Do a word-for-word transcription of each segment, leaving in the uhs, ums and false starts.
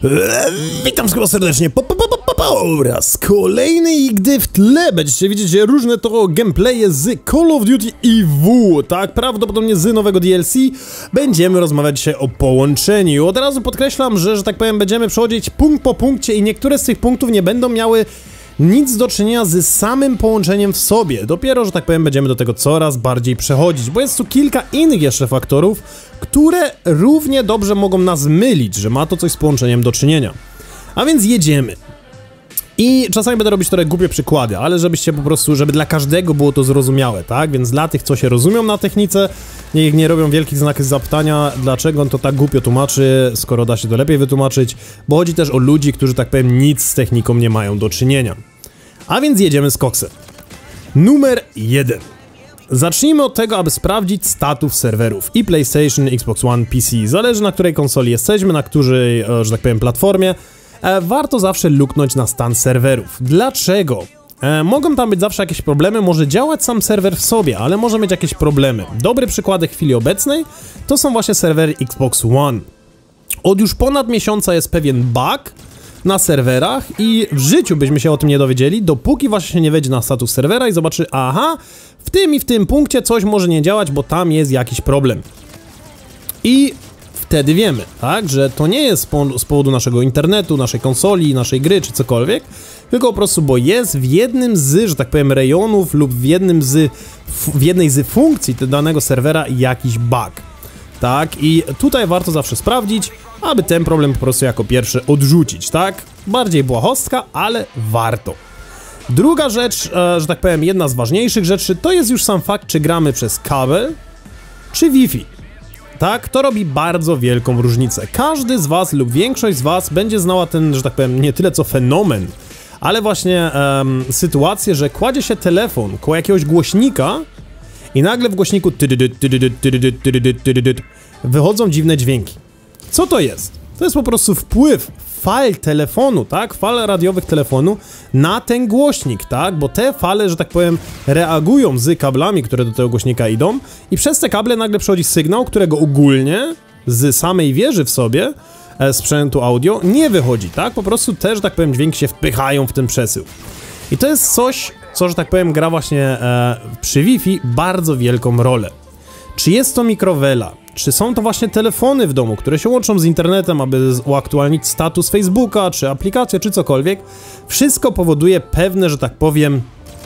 Eee, witam wszystkich serdecznie po, po, po, po, po, po raz kolejny i gdy w tle będziecie widzieć różne to gameplaye z Call of Duty E W, tak, prawdopodobnie z nowego D L C, będziemy rozmawiać dzisiaj o połączeniu. Od razu podkreślam, że, że tak powiem, będziemy przechodzić punkt po punkcie i niektóre z tych punktów nie będą miały nic do czynienia z samym połączeniem w sobie. Dopiero, że tak powiem, będziemy do tego coraz bardziej przechodzić, bo jest tu kilka innych jeszcze faktorów, które równie dobrze mogą nas mylić, że ma to coś z połączeniem do czynienia. A więc jedziemy. I czasami będę robić trochę głupie przykłady, ale żebyście po prostu, żeby dla każdego było to zrozumiałe, tak? Więc dla tych, co się rozumią na technice, niech nie robią wielkich znaków zapytania, dlaczego on to tak głupio tłumaczy, skoro da się to lepiej wytłumaczyć, bo chodzi też o ludzi, którzy, tak powiem, nic z techniką nie mają do czynienia. A więc jedziemy z koksem. Numer jeden. Zacznijmy od tego, aby sprawdzić status serwerów i PlayStation, Xbox One, P C. Zależy, na której konsoli jesteśmy, na której, że tak powiem, platformie. E, warto zawsze luknąć na stan serwerów. Dlaczego? E, mogą tam być zawsze jakieś problemy, może działać sam serwer w sobie, ale może mieć jakieś problemy. Dobre przykłady chwili obecnej to są właśnie serwery Xbox One. Od już ponad miesiąca jest pewien bug na serwerach i w życiu byśmy się o tym nie dowiedzieli, dopóki właśnie się nie wejdzie na status serwera i zobaczy, aha, w tym i w tym punkcie coś może nie działać, bo tam jest jakiś problem. I wtedy wiemy, tak, że to nie jest z powodu naszego internetu, naszej konsoli, naszej gry czy cokolwiek, tylko po prostu, bo jest w jednym z, że tak powiem, rejonów lub w jednym z, w jednej z funkcji danego serwera jakiś bug. Tak, i tutaj warto zawsze sprawdzić, aby ten problem po prostu jako pierwszy odrzucić, tak? Bardziej błahostka, ale warto. Druga rzecz, e, że tak powiem, jedna z ważniejszych rzeczy, to jest już sam fakt, czy gramy przez kabel, czy Wi-Fi. Tak, to robi bardzo wielką różnicę. Każdy z was lub większość z was będzie znała ten, że tak powiem, nie tyle co fenomen, ale właśnie um, sytuację, że kładzie się telefon koło jakiegoś głośnika i nagle w głośniku wychodzą dziwne dźwięki. Co to jest? To jest po prostu wpływ fal telefonu, tak? Fal radiowych telefonu na ten głośnik, tak? Bo te fale, że tak powiem, reagują z kablami, które do tego głośnika idą i przez te kable nagle przechodzi sygnał, którego ogólnie z samej wieży w sobie e, sprzętu audio nie wychodzi, tak? Po prostu też, że tak powiem, dźwięki się wpychają w ten przesył. I to jest coś, co, że tak powiem, gra właśnie e, przy Wi-Fi bardzo wielką rolę. Czy jest to mikrowela? Czy są to właśnie telefony w domu, które się łączą z internetem, aby uaktualnić status Facebooka, czy aplikację, czy cokolwiek? Wszystko powoduje pewne, że tak powiem,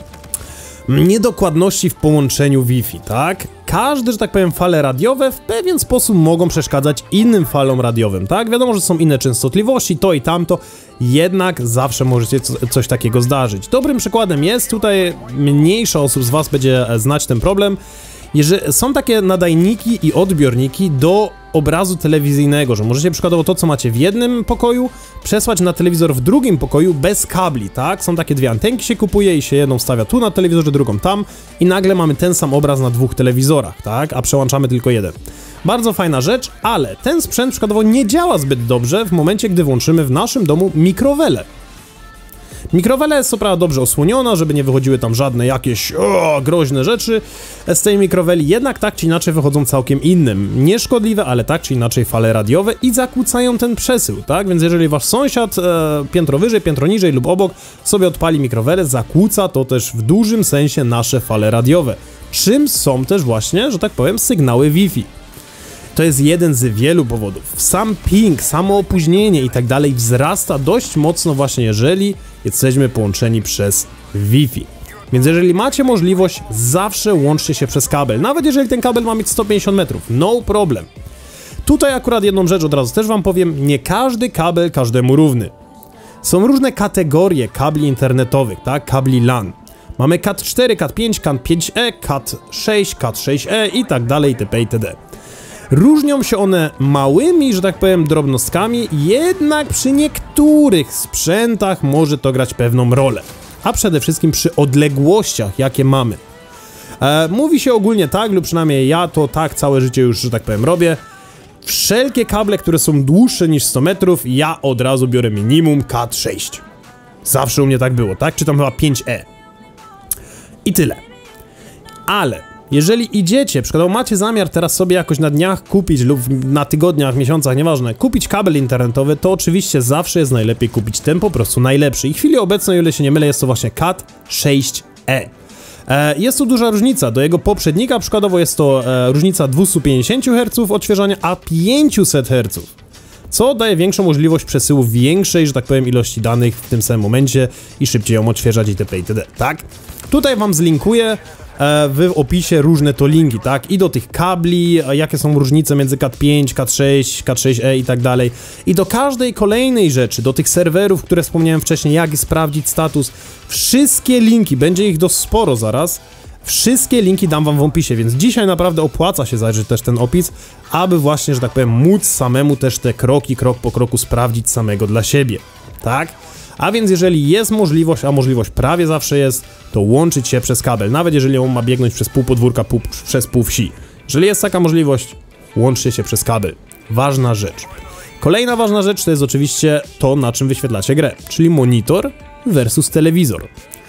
niedokładności w połączeniu Wi-Fi, tak? Każde, że tak powiem, fale radiowe w pewien sposób mogą przeszkadzać innym falom radiowym, tak? Wiadomo, że są inne częstotliwości, to i tamto, jednak zawsze możecie co, coś takiego zdarzyć. Dobrym przykładem jest, tutaj mniejsza osób z was będzie znać ten problem, jeżeli są takie nadajniki i odbiorniki do obrazu telewizyjnego, że możecie przykładowo to, co macie w jednym pokoju, przesłać na telewizor w drugim pokoju bez kabli, tak? Są takie dwie antenki, się kupuje i się jedną stawia tu na telewizorze, drugą tam i nagle mamy ten sam obraz na dwóch telewizorach, tak? A przełączamy tylko jeden. Bardzo fajna rzecz, ale ten sprzęt przykładowo nie działa zbyt dobrze w momencie, gdy włączymy w naszym domu mikrowelę. Mikrowela jest co prawda dobrze osłoniona, żeby nie wychodziły tam żadne jakieś o, groźne rzeczy z tej mikroweli, jednak tak czy inaczej wychodzą całkiem innym. Nieszkodliwe, ale tak czy inaczej fale radiowe i zakłócają ten przesył, tak? Więc jeżeli wasz sąsiad e, piętro wyżej, piętro niżej lub obok sobie odpali mikrowelę, zakłóca to też w dużym sensie nasze fale radiowe. Czym są też właśnie, że tak powiem, sygnały Wi-Fi. To jest jeden z wielu powodów. Sam ping, samo opóźnienie i tak dalej wzrasta dość mocno właśnie, jeżeli jesteśmy połączeni przez Wi-Fi. Więc jeżeli macie możliwość, zawsze łączcie się przez kabel. Nawet jeżeli ten kabel ma mieć sto pięćdziesiąt metrów, no problem. Tutaj akurat jedną rzecz od razu też wam powiem, nie każdy kabel każdemu równy. Są różne kategorie kabli internetowych, tak? Kabli LAN. Mamy cat cztery, cat pięć, cat pięć E, cat sześć, cat sześć E i tak dalej, itp. itd. Różnią się one małymi, że tak powiem, drobnostkami, jednak przy niektórych sprzętach może to grać pewną rolę. A przede wszystkim przy odległościach, jakie mamy. E, mówi się ogólnie tak, lub przynajmniej ja to tak całe życie już, że tak powiem, robię. Wszelkie kable, które są dłuższe niż sto metrów, ja od razu biorę minimum cat sześć. Zawsze u mnie tak było, tak? Czy tam chyba pięć E. I tyle. Ale jeżeli idziecie, przykładowo macie zamiar teraz sobie jakoś na dniach kupić lub na tygodniach, miesiącach, nieważne, kupić kabel internetowy, to oczywiście zawsze jest najlepiej kupić ten po prostu najlepszy. I w chwili obecnej, o ile się nie mylę, jest to właśnie Cat sześć E. E, jest tu duża różnica, do jego poprzednika przykładowo jest to e, różnica dwieście pięćdziesiąt herców odświeżania, a pięćset herców. Co daje większą możliwość przesyłu większej, że tak powiem, ilości danych w tym samym momencie i szybciej ją odświeżać itp. itd. Tak? Tutaj wam zlinkuję e, w opisie różne to linki, tak? I do tych kabli, jakie są różnice między Cat pięć, Cat sześć, Cat sześć E i tak dalej. I do każdej kolejnej rzeczy, do tych serwerów, które wspomniałem wcześniej, jak sprawdzić status. Wszystkie linki, będzie ich dość sporo zaraz. Wszystkie linki dam wam w opisie, więc dzisiaj naprawdę opłaca się zajrzeć też ten opis, aby właśnie, że tak powiem, móc samemu też te kroki, krok po kroku sprawdzić samego dla siebie, tak? A więc jeżeli jest możliwość, a możliwość prawie zawsze jest, to łączyć się przez kabel, nawet jeżeli on ma biegnąć przez pół podwórka, pół, przez pół wsi. Jeżeli jest taka możliwość, łączcie się przez kabel. Ważna rzecz. Kolejna ważna rzecz to jest oczywiście to, na czym wyświetlacie grę, czyli monitor versus telewizor.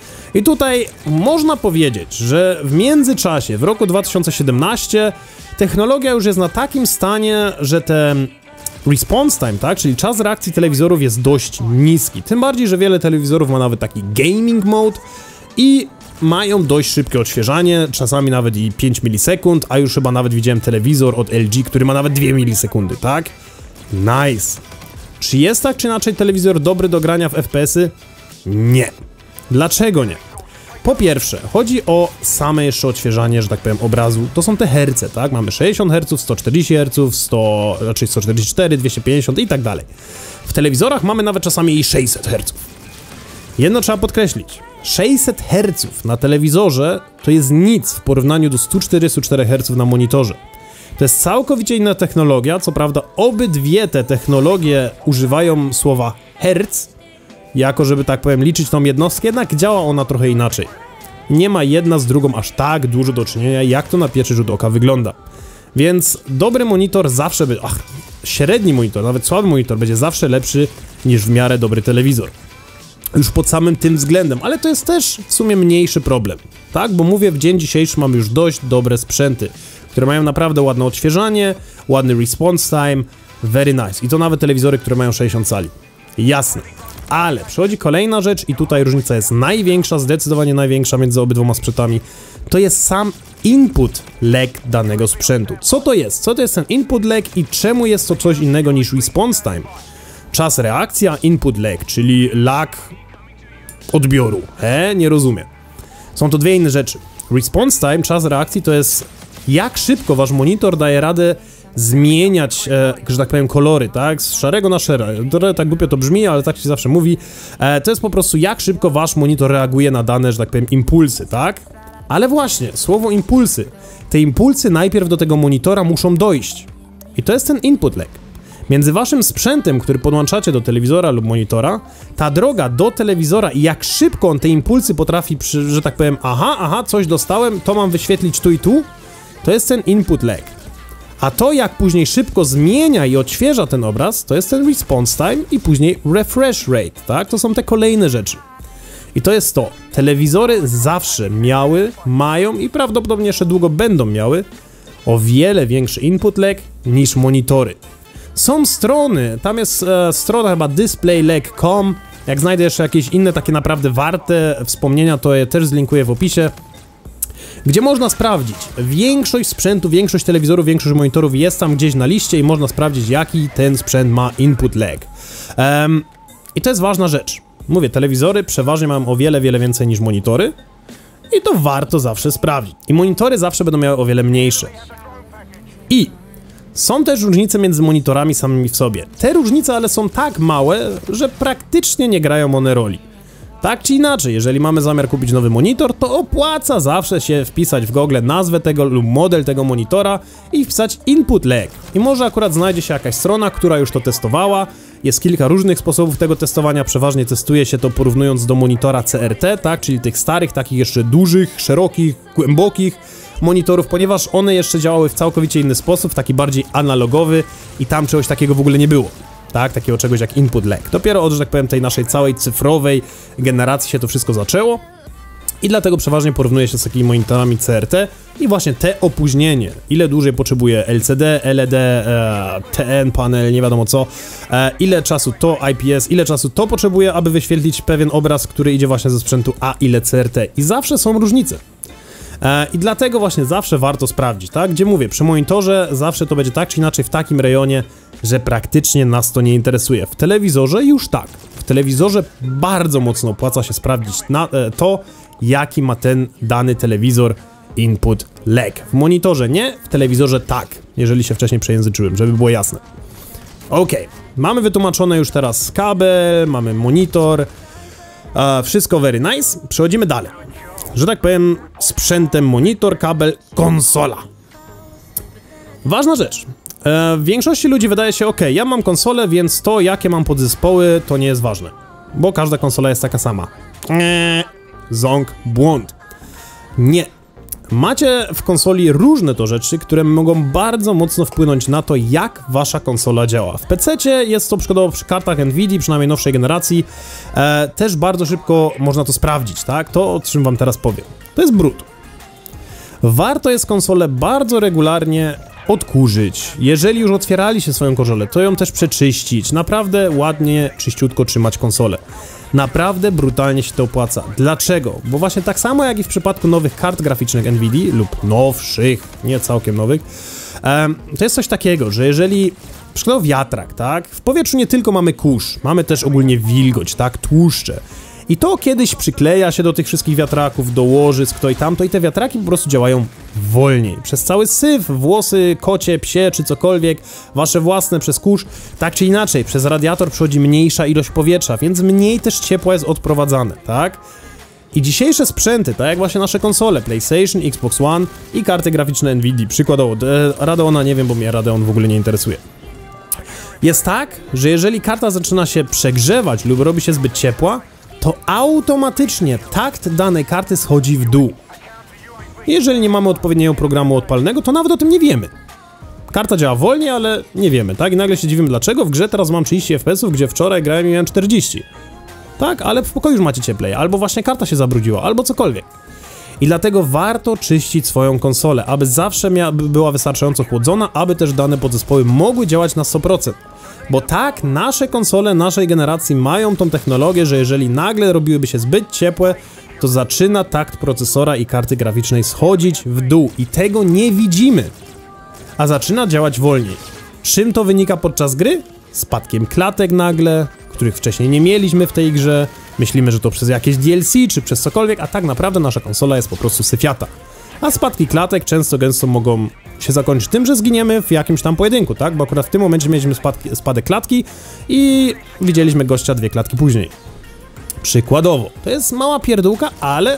I tutaj można powiedzieć, że w międzyczasie, w roku dwa tysiące siedemnastym, technologia już jest na takim stanie, że ten response time, tak, czyli czas reakcji telewizorów jest dość niski. Tym bardziej, że wiele telewizorów ma nawet taki gaming mode i mają dość szybkie odświeżanie, czasami nawet i pięć milisekund, a już chyba nawet widziałem telewizor od L G, który ma nawet dwie milisekundy, tak? Nice. Czy jest tak czy inaczej telewizor dobry do grania w F P S y? Nie. Dlaczego nie? Po pierwsze, chodzi o same jeszcze odświeżanie, że tak powiem, obrazu. To są te herce, tak? Mamy sześćdziesiąt herców, sto czterdzieści herców, sto, raczej sto czterdzieści cztery, dwieście pięćdziesiąt i tak dalej. W telewizorach mamy nawet czasami i sześćset herców. Jedno trzeba podkreślić. sześćset herców na telewizorze to jest nic w porównaniu do stu czterdziestu czterech herców na monitorze. To jest całkowicie inna technologia, co prawda obydwie te technologie używają słowa herc, jako żeby tak powiem liczyć tą jednostkę, jednak działa ona trochę inaczej. Nie ma jedna z drugą aż tak dużo do czynienia, jak to na pierwszy rzut oka wygląda. Więc dobry monitor zawsze by... Ach, średni monitor, nawet słaby monitor będzie zawsze lepszy niż w miarę dobry telewizor. Już pod samym tym względem, ale to jest też w sumie mniejszy problem, tak? Bo mówię, w dzień dzisiejszy mamy już dość dobre sprzęty, które mają naprawdę ładne odświeżanie, ładny response time, very nice. I to nawet telewizory, które mają sześćdziesiąt cali. Jasne. Ale przychodzi kolejna rzecz i tutaj różnica jest największa, zdecydowanie największa między obydwoma sprzętami. To jest sam input lag danego sprzętu. Co to jest? Co to jest ten input lag i czemu jest to coś innego niż response time? Czas reakcja, input lag, czyli lag odbioru. He, nie rozumiem. Są to dwie inne rzeczy. Response time, czas reakcji to jest jak szybko wasz monitor daje radę zmieniać, e, że tak powiem, kolory, tak? Z szarego na szare. Trochę tak głupio to brzmi, ale tak się zawsze mówi. E, to jest po prostu jak szybko wasz monitor reaguje na dane, że tak powiem, impulsy, tak? Ale właśnie, słowo impulsy. Te impulsy najpierw do tego monitora muszą dojść. I to jest ten input lag. Między waszym sprzętem, który podłączacie do telewizora lub monitora, ta droga do telewizora i jak szybko on te impulsy potrafi, przy, że tak powiem, aha, aha, coś dostałem, to mam wyświetlić tu i tu, to jest ten input lag. A to, jak później szybko zmienia i odświeża ten obraz, to jest ten response time i później refresh rate, tak? To są te kolejne rzeczy. I to jest to. Telewizory zawsze miały, mają i prawdopodobnie jeszcze długo będą miały o wiele większy input lag niż monitory. Są strony, tam jest e, strona chyba display lag kropka com. Jak znajdę jeszcze jakieś inne takie naprawdę warte wspomnienia, to je też zlinkuję w opisie, gdzie można sprawdzić większość sprzętu, większość telewizorów, większość monitorów jest tam gdzieś na liście i można sprawdzić, jaki ten sprzęt ma input lag. Um, I to jest ważna rzecz. Mówię, telewizory przeważnie mają o wiele, wiele więcej niż monitory i to warto zawsze sprawdzić. I monitory zawsze będą miały o wiele mniejsze. I są też różnice między monitorami samymi w sobie. Te różnice ale są tak małe, że praktycznie nie grają one roli. Tak czy inaczej, jeżeli mamy zamiar kupić nowy monitor, to opłaca zawsze się wpisać w Google nazwę tego lub model tego monitora i wpisać input lag. I może akurat znajdzie się jakaś strona, która już to testowała. Jest kilka różnych sposobów tego testowania, przeważnie testuje się to porównując do monitora C R T, tak, czyli tych starych, takich jeszcze dużych, szerokich, głębokich monitorów, ponieważ one jeszcze działały w całkowicie inny sposób, taki bardziej analogowy i tam czegoś takiego w ogóle nie było. Tak, takiego czegoś jak input lag. Dopiero od, że tak powiem, tej naszej całej cyfrowej generacji się to wszystko zaczęło. I dlatego przeważnie porównuje się z takimi monitorami C R T i właśnie te opóźnienie, ile dłużej potrzebuje L C D, L E D, e, T N panel, nie wiadomo co, e, ile czasu to I P S, ile czasu to potrzebuje, aby wyświetlić pewien obraz, który idzie właśnie ze sprzętu, a ile C R T. I zawsze są różnice. E, I dlatego właśnie zawsze warto sprawdzić, tak? Gdzie mówię, przy monitorze zawsze to będzie tak czy inaczej w takim rejonie, że praktycznie nas to nie interesuje. W telewizorze już tak. W telewizorze bardzo mocno opłaca się sprawdzić na, e, to, jaki ma ten dany telewizor input lag. W monitorze nie, w telewizorze tak, jeżeli się wcześniej przejęzyczyłem, żeby było jasne. Ok, mamy wytłumaczone już teraz kabel, mamy monitor, e, wszystko very nice, przechodzimy dalej. Że tak powiem, sprzętem monitor, kabel, konsola. Ważna rzecz. E, w większości ludzi wydaje się, ok, ja mam konsolę, więc to, jakie mam podzespoły, to nie jest ważne. Bo każda konsola jest taka sama. Eee, ząg, błąd. Nie. Macie w konsoli różne to rzeczy, które mogą bardzo mocno wpłynąć na to, jak wasza konsola działa. W pececie jest to przykładowo przy kartach Nvidia, przynajmniej nowszej generacji, e, też bardzo szybko można to sprawdzić, tak? To, o czym wam teraz powiem. To jest brud. Warto jest konsolę bardzo regularnie odkurzyć. Jeżeli już otwieraliście swoją konsolę, to ją też przeczyścić. Naprawdę ładnie, czyściutko trzymać konsolę. Naprawdę brutalnie się to opłaca. Dlaczego? Bo właśnie tak samo jak i w przypadku nowych kart graficznych Nvidia lub nowszych, nie całkiem nowych, um, to jest coś takiego, że jeżeli przykładowo wiatrak, tak? W powietrzu nie tylko mamy kurz, mamy też ogólnie wilgoć, tak? Tłuszcze. I to kiedyś przykleja się do tych wszystkich wiatraków, do łożysk, to i tamto, i te wiatraki po prostu działają wolniej. Przez cały syf, włosy, kocie, psie czy cokolwiek, wasze własne przez kurz, tak czy inaczej, przez radiator przychodzi mniejsza ilość powietrza, więc mniej też ciepła jest odprowadzane, tak? I dzisiejsze sprzęty, tak jak właśnie nasze konsole, PlayStation, Xbox One i karty graficzne Nvidia, przykładowo, Radeona nie wiem, bo mnie Radeon w ogóle nie interesuje. Jest tak, że jeżeli karta zaczyna się przegrzewać lub robi się zbyt ciepła, to automatycznie takt danej karty schodzi w dół. Jeżeli nie mamy odpowiedniego programu odpalnego, to nawet o tym nie wiemy. Karta działa wolniej, ale nie wiemy, tak? I nagle się dziwimy dlaczego. W grze teraz mam trzydzieści F P S ów, gdzie wczoraj grałem i miałem czterdzieści. Tak, ale w pokoju już macie cieplej, albo właśnie karta się zabrudziła, albo cokolwiek. I dlatego warto czyścić swoją konsolę, aby zawsze miała, była wystarczająco chłodzona, aby też dane podzespoły mogły działać na sto procent. Bo tak, nasze konsole naszej generacji mają tą technologię, że jeżeli nagle robiłyby się zbyt ciepłe, to zaczyna takt procesora i karty graficznej schodzić w dół i tego nie widzimy, a zaczyna działać wolniej. Czym to wynika podczas gry? Spadkiem klatek nagle, których wcześniej nie mieliśmy w tej grze, myślimy, że to przez jakieś D L C czy przez cokolwiek, a tak naprawdę nasza konsola jest po prostu syfiata. A spadki klatek często gęsto mogą się zakończyć tym, że zginiemy w jakimś tam pojedynku, tak? Bo akurat w tym momencie mieliśmy spadki, spadek klatki i widzieliśmy gościa dwie klatki później. Przykładowo. To jest mała pierdółka, ale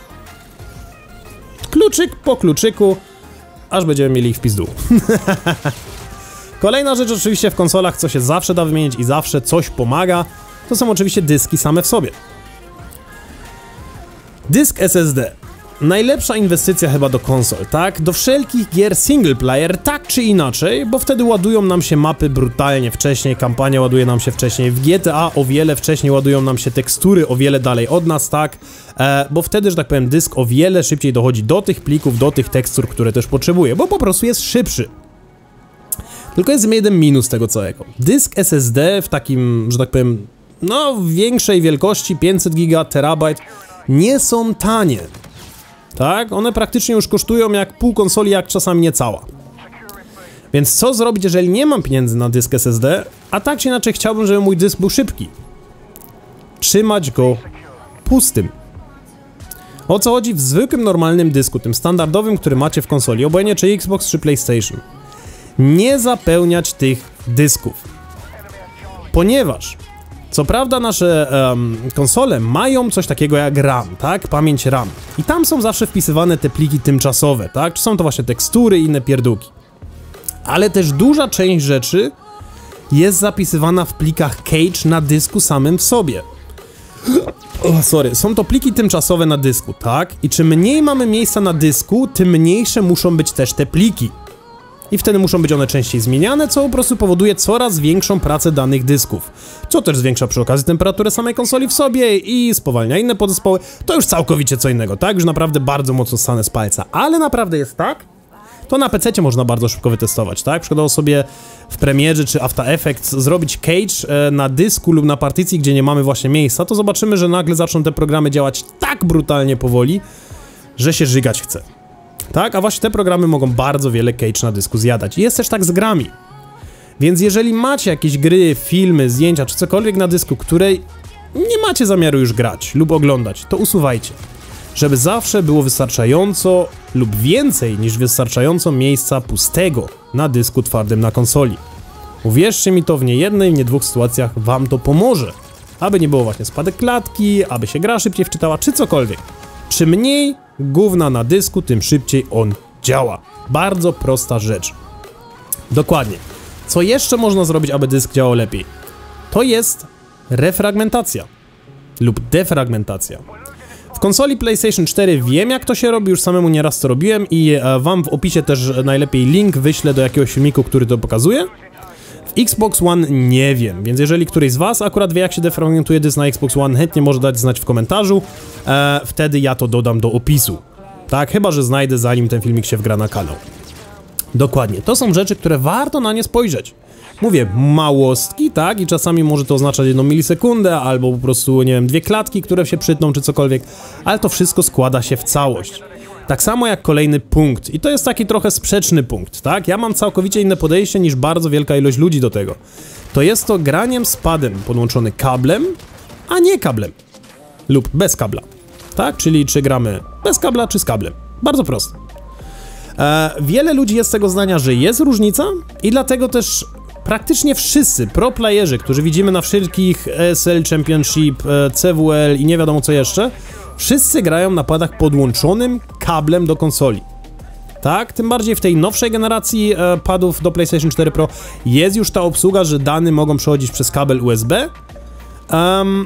kluczyk po kluczyku, aż będziemy mieli ich w pizdu. Kolejna rzecz oczywiście w konsolach, co się zawsze da wymienić i zawsze coś pomaga, to są oczywiście dyski same w sobie. Dysk S S D. Najlepsza inwestycja chyba do konsol, tak? Do wszelkich gier single player, tak czy inaczej, bo wtedy ładują nam się mapy brutalnie wcześniej, kampania ładuje nam się wcześniej, w G T A o wiele wcześniej ładują nam się tekstury o wiele dalej od nas, tak? E, bo wtedy, że tak powiem, dysk o wiele szybciej dochodzi do tych plików, do tych tekstur, które też potrzebuje, bo po prostu jest szybszy. Tylko jest jeden minus tego całego. Dysk S S D w takim, że tak powiem, no większej wielkości, pięćset giga, terabajt, nie są tanie. Tak? One praktycznie już kosztują jak pół konsoli, jak czasami nie cała. Więc co zrobić, jeżeli nie mam pieniędzy na dysk S S D, a tak czy inaczej chciałbym, żeby mój dysk był szybki? Trzymać go pustym. O co chodzi w zwykłym, normalnym dysku, tym standardowym, który macie w konsoli, obojętnie czy Xbox, czy PlayStation. Nie zapełniać tych dysków. Ponieważ co prawda nasze um, konsole mają coś takiego jak RAM, tak? Pamięć RAM. I tam są zawsze wpisywane te pliki tymczasowe, tak? Czy są to właśnie tekstury i inne pierdółki. Ale też duża część rzeczy jest zapisywana w plikach cache na dysku samym w sobie. Oh, sorry, są to pliki tymczasowe na dysku, tak? I czym mniej mamy miejsca na dysku, tym mniejsze muszą być też te pliki. i wtedy muszą być one częściej zmieniane, co po prostu powoduje coraz większą pracę danych dysków. Co też zwiększa przy okazji temperaturę samej konsoli w sobie i spowalnia inne podzespoły. To już całkowicie co innego, tak? Już naprawdę bardzo mocno stanę z palca, ale naprawdę jest tak, to na pececie można bardzo szybko wytestować, tak? Przykładowo sobie w Premierze czy After Effects zrobić cage e, na dysku lub na partycji, gdzie nie mamy właśnie miejsca, to zobaczymy, że nagle zaczną te programy działać tak brutalnie powoli, że się żygać chce. Tak? A właśnie te programy mogą bardzo wiele cage na dysku zjadać. I jest też tak z grami. Więc jeżeli macie jakieś gry, filmy, zdjęcia czy cokolwiek na dysku, której nie macie zamiaru już grać lub oglądać, to usuwajcie. Żeby zawsze było wystarczająco lub więcej niż wystarczająco miejsca pustego na dysku twardym na konsoli. Uwierzcie mi, to w niejednej, nie dwóch sytuacjach wam to pomoże. Aby nie było właśnie spadek klatki, aby się gra szybciej wczytała, czy cokolwiek. Czym mniej gówna na dysku, tym szybciej on działa. Bardzo prosta rzecz. Dokładnie. Co jeszcze można zrobić, aby dysk działał lepiej? To jest refragmentacja lub defragmentacja. W konsoli PlayStation cztery wiem, jak to się robi, już samemu nieraz to robiłem i e, wam w opisie też najlepiej link wyślę do jakiegoś filmiku, który to pokazuje. W Xbox One nie wiem, więc jeżeli któryś z was akurat wie, jak się defragmentuje dysk na Xbox One, chętnie może dać znać w komentarzu, e, wtedy ja to dodam do opisu. Tak, chyba że znajdę, zanim ten filmik się wgra na kanał. Dokładnie, to są rzeczy, które warto na nie spojrzeć. Mówię, małostki, tak, i czasami może to oznaczać jedną milisekundę, albo po prostu, nie wiem, dwie klatki, które się przytną, czy cokolwiek, ale to wszystko składa się w całość. Tak samo jak kolejny punkt, i to jest taki trochę sprzeczny punkt, tak, ja mam całkowicie inne podejście niż bardzo wielka ilość ludzi do tego. To jest to graniem z padem podłączony kablem, a nie kablem, lub bez kabla, tak, czyli czy gramy bez kabla, czy z kablem, bardzo proste. E, wiele ludzi jest tego zdania, że jest różnica i dlatego też praktycznie wszyscy pro playerzy, którzy widzimy na wszystkich E S L Championship, C W L i nie wiadomo co jeszcze, wszyscy grają na padach podłączonym kablem do konsoli. Tak? Tym bardziej w tej nowszej generacji e, padów do PlayStation cztery Pro jest już ta obsługa, że dane mogą przechodzić przez kabel U S B. Um,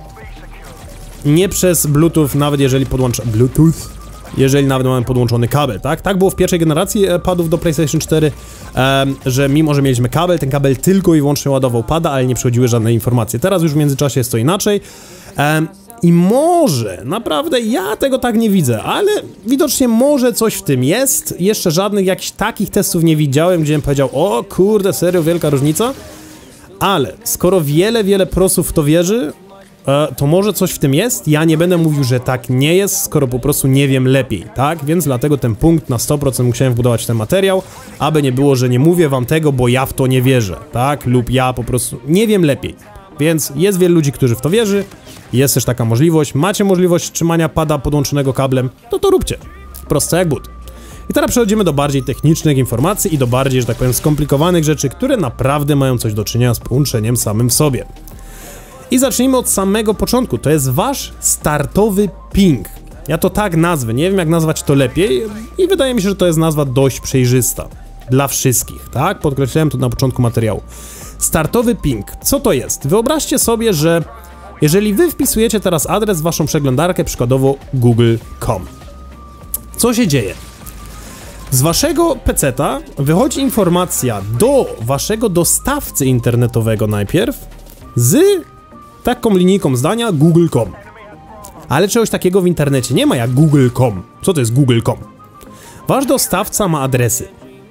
nie przez Bluetooth, nawet jeżeli podłącza... Bluetooth? Jeżeli nawet mamy podłączony kabel, tak? Tak było w pierwszej generacji padów do PlayStation cztery, um, że mimo, że mieliśmy kabel, ten kabel tylko i wyłącznie ładował pada, ale nie przechodziły żadne informacje. Teraz już w międzyczasie jest to inaczej. Um, I może, naprawdę ja tego tak nie widzę, ale widocznie może coś w tym jest. Jeszcze żadnych jakichś takich testów nie widziałem, gdzie bym powiedział, o kurde, serio, wielka różnica. Ale skoro wiele, wiele prosów w to wierzy, to może coś w tym jest, ja nie będę mówił, że tak nie jest, skoro po prostu nie wiem lepiej, tak? Więc dlatego ten punkt na sto procent musiałem wbudować w ten materiał, aby nie było, że nie mówię wam tego, bo ja w to nie wierzę, tak? Lub ja po prostu nie wiem lepiej. Więc jest wielu ludzi, którzy w to wierzy, jest też taka możliwość, macie możliwość trzymania pada podłączonego kablem, to to róbcie. Proste jak but. I teraz przechodzimy do bardziej technicznych informacji i do bardziej, że tak powiem, skomplikowanych rzeczy, które naprawdę mają coś do czynienia z połączeniem samym w sobie. I zacznijmy od samego początku, to jest wasz startowy ping. Ja to tak nazwę, nie wiem jak nazwać to lepiej i wydaje mi się, że to jest nazwa dość przejrzysta. Dla wszystkich, tak? Podkreślałem to na początku materiału. Startowy ping, co to jest? Wyobraźcie sobie, że jeżeli wy wpisujecie teraz adres w waszą przeglądarkę, przykładowo google kropka com. Co się dzieje? Z waszego peceta wychodzi informacja do waszego dostawcy internetowego najpierw z taką linijką zdania google kropka com. Ale czegoś takiego w internecie nie ma jak google kropka com. Co to jest google kropka com? Wasz dostawca ma adresy.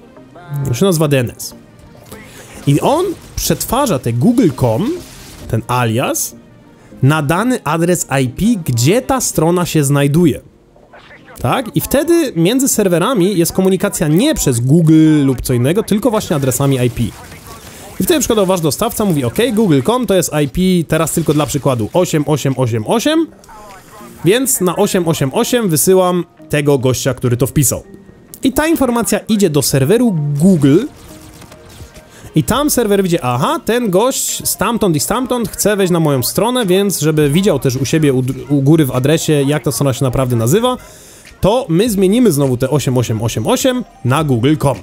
To się nazywa D N S. I on przetwarza te google kropka com, ten alias, na dany adres I P, gdzie ta strona się znajduje. Tak? I wtedy między serwerami jest komunikacja nie przez Google lub co innego, tylko właśnie adresami I P. I wtedy przykładowo wasz dostawca mówi, ok, google kropka com to jest I P, teraz tylko dla przykładu osiem osiem osiem osiem, więc na osiem osiem osiem wysyłam tego gościa, który to wpisał. I ta informacja idzie do serweru Google i tam serwer widzi, aha, ten gość stamtąd i stamtąd chce wejść na moją stronę, więc żeby widział też u siebie u, u góry w adresie, jak ta strona się naprawdę nazywa, to my zmienimy znowu te osiem osiem osiem osiem na google kropka com.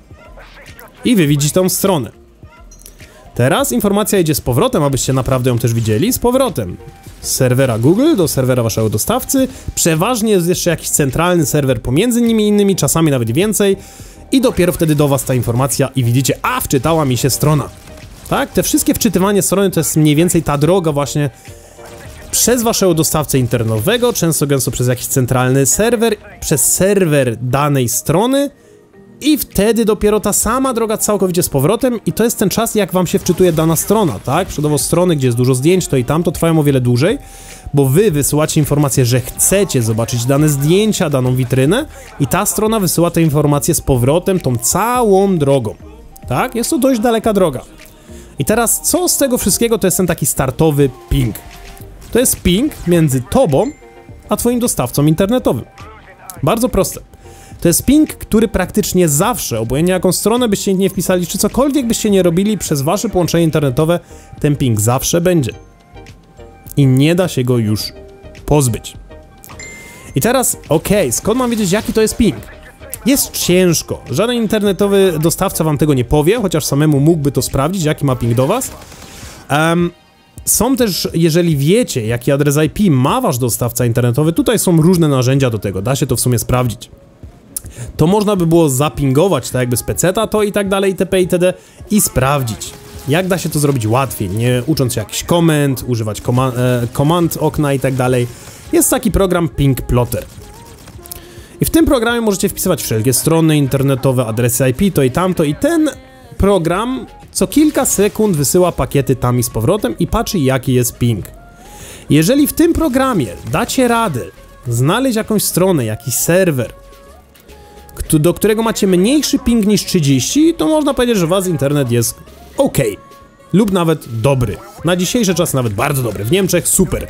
I wy widzicie tą stronę. Teraz informacja idzie z powrotem, abyście naprawdę ją też widzieli, z powrotem. Z serwera Google do serwera waszego dostawcy. Przeważnie jest jeszcze jakiś centralny serwer pomiędzy nimi innymi, czasami nawet więcej. i dopiero wtedy do was ta informacja i widzicie, a wczytała mi się strona. Tak? Te wszystkie wczytywanie strony to jest mniej więcej ta droga właśnie przez waszego dostawcę internetowego, często gęsto przez jakiś centralny serwer, przez serwer danej strony i wtedy dopiero ta sama droga całkowicie z powrotem i to jest ten czas, jak wam się wczytuje dana strona, tak? Przykładowo strony, gdzie jest dużo zdjęć, to i tam, to trwają o wiele dłużej, bo wy wysyłacie informację, że chcecie zobaczyć dane zdjęcia, daną witrynę i ta strona wysyła te informacje z powrotem tą całą drogą, tak? Jest to dość daleka droga. I teraz, co z tego wszystkiego, to jest ten taki startowy ping. To jest ping między tobą a twoim dostawcą internetowym. Bardzo proste. To jest ping, który praktycznie zawsze, obojętnie jaką stronę byście nie wpisali, czy cokolwiek byście nie robili przez wasze połączenie internetowe, ten ping zawsze będzie. I nie da się go już pozbyć. I teraz, okej, okay, skąd mam wiedzieć, jaki to jest ping? Jest ciężko. Żaden internetowy dostawca wam tego nie powie, chociaż samemu mógłby to sprawdzić, jaki ma ping do was. Um, Są też, jeżeli wiecie, jaki adres I P ma wasz dostawca internetowy, tutaj są różne narzędzia do tego, da się to w sumie sprawdzić. To można by było zapingować tak jakby z peceta to i tak dalej, itp. itd. i sprawdzić, jak da się to zrobić łatwiej, nie ucząc się jakichś komend, używać komand, e, komand okna i tak dalej. Jest taki program Ping Plotter. I w tym programie możecie wpisywać wszelkie strony internetowe, adresy I P, to i tamto i ten program co kilka sekund wysyła pakiety tam i z powrotem i patrzy, jaki jest ping. Jeżeli w tym programie dacie radę znaleźć jakąś stronę, jakiś serwer, do którego macie mniejszy ping niż trzydzieści, to można powiedzieć, że was internet jest ok. Lub nawet dobry. Na dzisiejszy czas nawet bardzo dobry. W Niemczech super.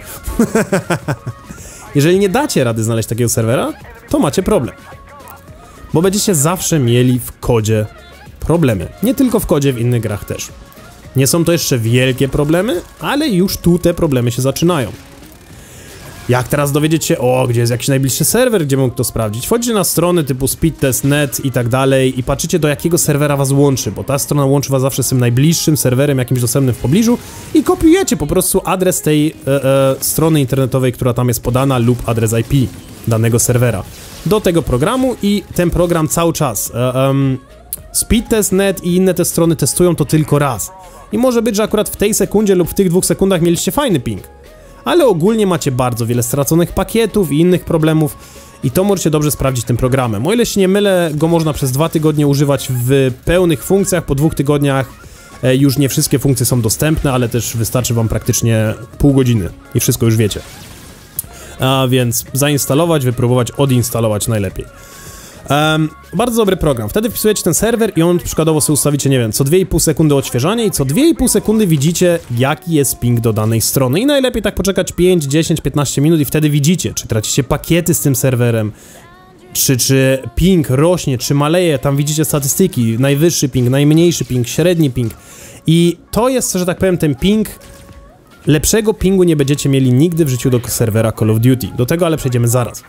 Jeżeli nie dacie rady znaleźć takiego serwera, to macie problem. Bo będziecie zawsze mieli w kodzie problemy. Nie tylko w kodzie, w innych grach też. Nie są to jeszcze wielkie problemy, ale już tu te problemy się zaczynają. Jak teraz dowiedzieć się, o, gdzie jest jakiś najbliższy serwer, gdzie mógł to sprawdzić? Wchodzicie na strony typu speedtest kropka net i tak dalej i patrzycie, do jakiego serwera was łączy, bo ta strona łączy was zawsze z tym najbliższym serwerem, jakimś dostępnym w pobliżu i kopiujecie po prostu adres tej e, e, strony internetowej, która tam jest podana lub adres I P danego serwera do tego programu i ten program cały czas e, um, speedtest kropka net i inne te strony testują to tylko raz. I może być, że akurat w tej sekundzie lub w tych dwóch sekundach mieliście fajny ping. Ale ogólnie macie bardzo wiele straconych pakietów i innych problemów i to możecie dobrze sprawdzić tym programem. O ile się nie mylę, go można przez dwa tygodnie używać w pełnych funkcjach, po dwóch tygodniach e, już nie wszystkie funkcje są dostępne, ale też wystarczy wam praktycznie pół godziny i wszystko już wiecie. A więc zainstalować, wypróbować, odinstalować najlepiej. Um, bardzo dobry program. Wtedy wpisujecie ten serwer i on przykładowo sobie ustawicie, nie wiem, co dwie i pół sekundy odświeżania i co dwie i pół sekundy widzicie, jaki jest ping do danej strony. I najlepiej tak poczekać pięć, dziesięć, piętnaście minut i wtedy widzicie, czy tracicie pakiety z tym serwerem, czy, czy ping rośnie, czy maleje, tam widzicie statystyki, najwyższy ping, najmniejszy ping, średni ping. I to jest, że tak powiem, ten ping. Lepszego pingu nie będziecie mieli nigdy w życiu do serwera Call of Duty. Do tego ale przejdziemy zaraz.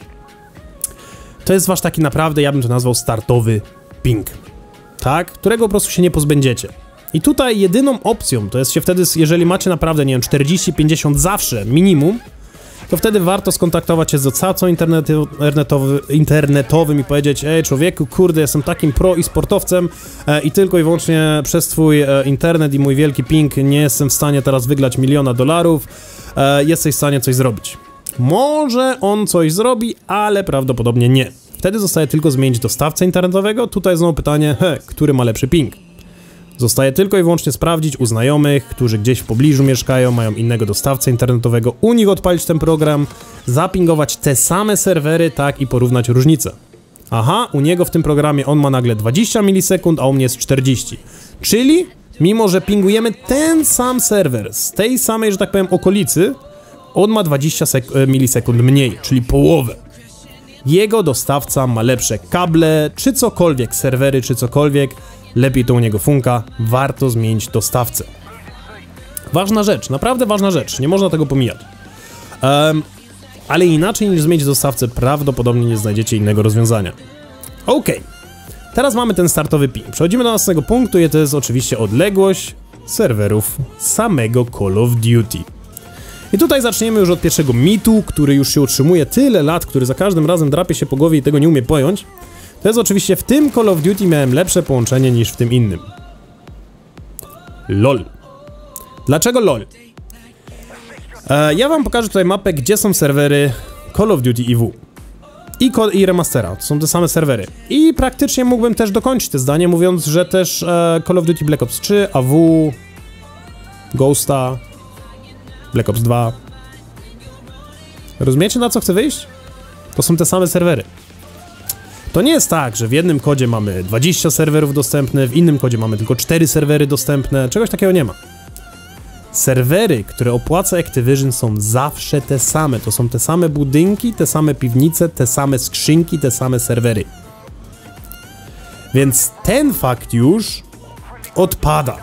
To jest wasz taki naprawdę, ja bym to nazwał startowy ping, tak? Którego po prostu się nie pozbędziecie. I tutaj jedyną opcją, to jest się wtedy, jeżeli macie naprawdę, nie wiem, czterdzieści pięćdziesiąt zawsze minimum, to wtedy warto skontaktować się z dostawcą internetowy, internetowym i powiedzieć: ej człowieku, kurde, jestem takim pro i sportowcem e, i tylko i wyłącznie przez twój e, internet i mój wielki ping nie jestem w stanie teraz wygrać miliona dolarów, e, jesteś w stanie coś zrobić. Może on coś zrobi, ale prawdopodobnie nie. Wtedy zostaje tylko zmienić dostawcę internetowego. Tutaj znowu pytanie, he, który ma lepszy ping? Zostaje tylko i wyłącznie sprawdzić u znajomych, którzy gdzieś w pobliżu mieszkają, mają innego dostawcę internetowego, u nich odpalić ten program, zapingować te same serwery, tak, i porównać różnice. Aha, u niego w tym programie on ma nagle dwadzieścia milisekund, a u mnie jest czterdzieści. Czyli, mimo że pingujemy ten sam serwer z tej samej, że tak powiem, okolicy, on ma dwadzieścia milisekund mniej, czyli połowę. Jego dostawca ma lepsze kable, czy cokolwiek, serwery, czy cokolwiek, lepiej to u niego funka, warto zmienić dostawcę. Ważna rzecz, naprawdę ważna rzecz, nie można tego pomijać. Um, ale inaczej niż zmienić dostawcę, prawdopodobnie nie znajdziecie innego rozwiązania. Ok, teraz mamy ten startowy ping. Przechodzimy do następnego punktu i to jest oczywiście odległość serwerów samego Call of Duty. I tutaj zaczniemy już od pierwszego mitu, który już się utrzymuje tyle lat, który za każdym razem drapie się po głowie i tego nie umie pojąć. To jest oczywiście w tym Call of Duty miałem lepsze połączenie niż w tym innym. LOL. Dlaczego LOL? E, ja wam pokażę tutaj mapę, gdzie są serwery Call of Duty I W. I, I remastera, to są te same serwery. I praktycznie mógłbym też dokończyć te zdanie, mówiąc, że też e, Call of Duty Black Ops trzy, A W, Ghosta, Black Ops dwa. Rozumiecie, na co chcę wyjść? To są te same serwery. To nie jest tak, że w jednym kodzie mamy dwadzieścia serwerów dostępnych, w innym kodzie mamy tylko cztery serwery dostępne, czegoś takiego nie ma. Serwery, które opłaca Activision, są zawsze te same. To są te same budynki, te same piwnice, te same skrzynki, te same serwery. Więc ten fakt już odpada.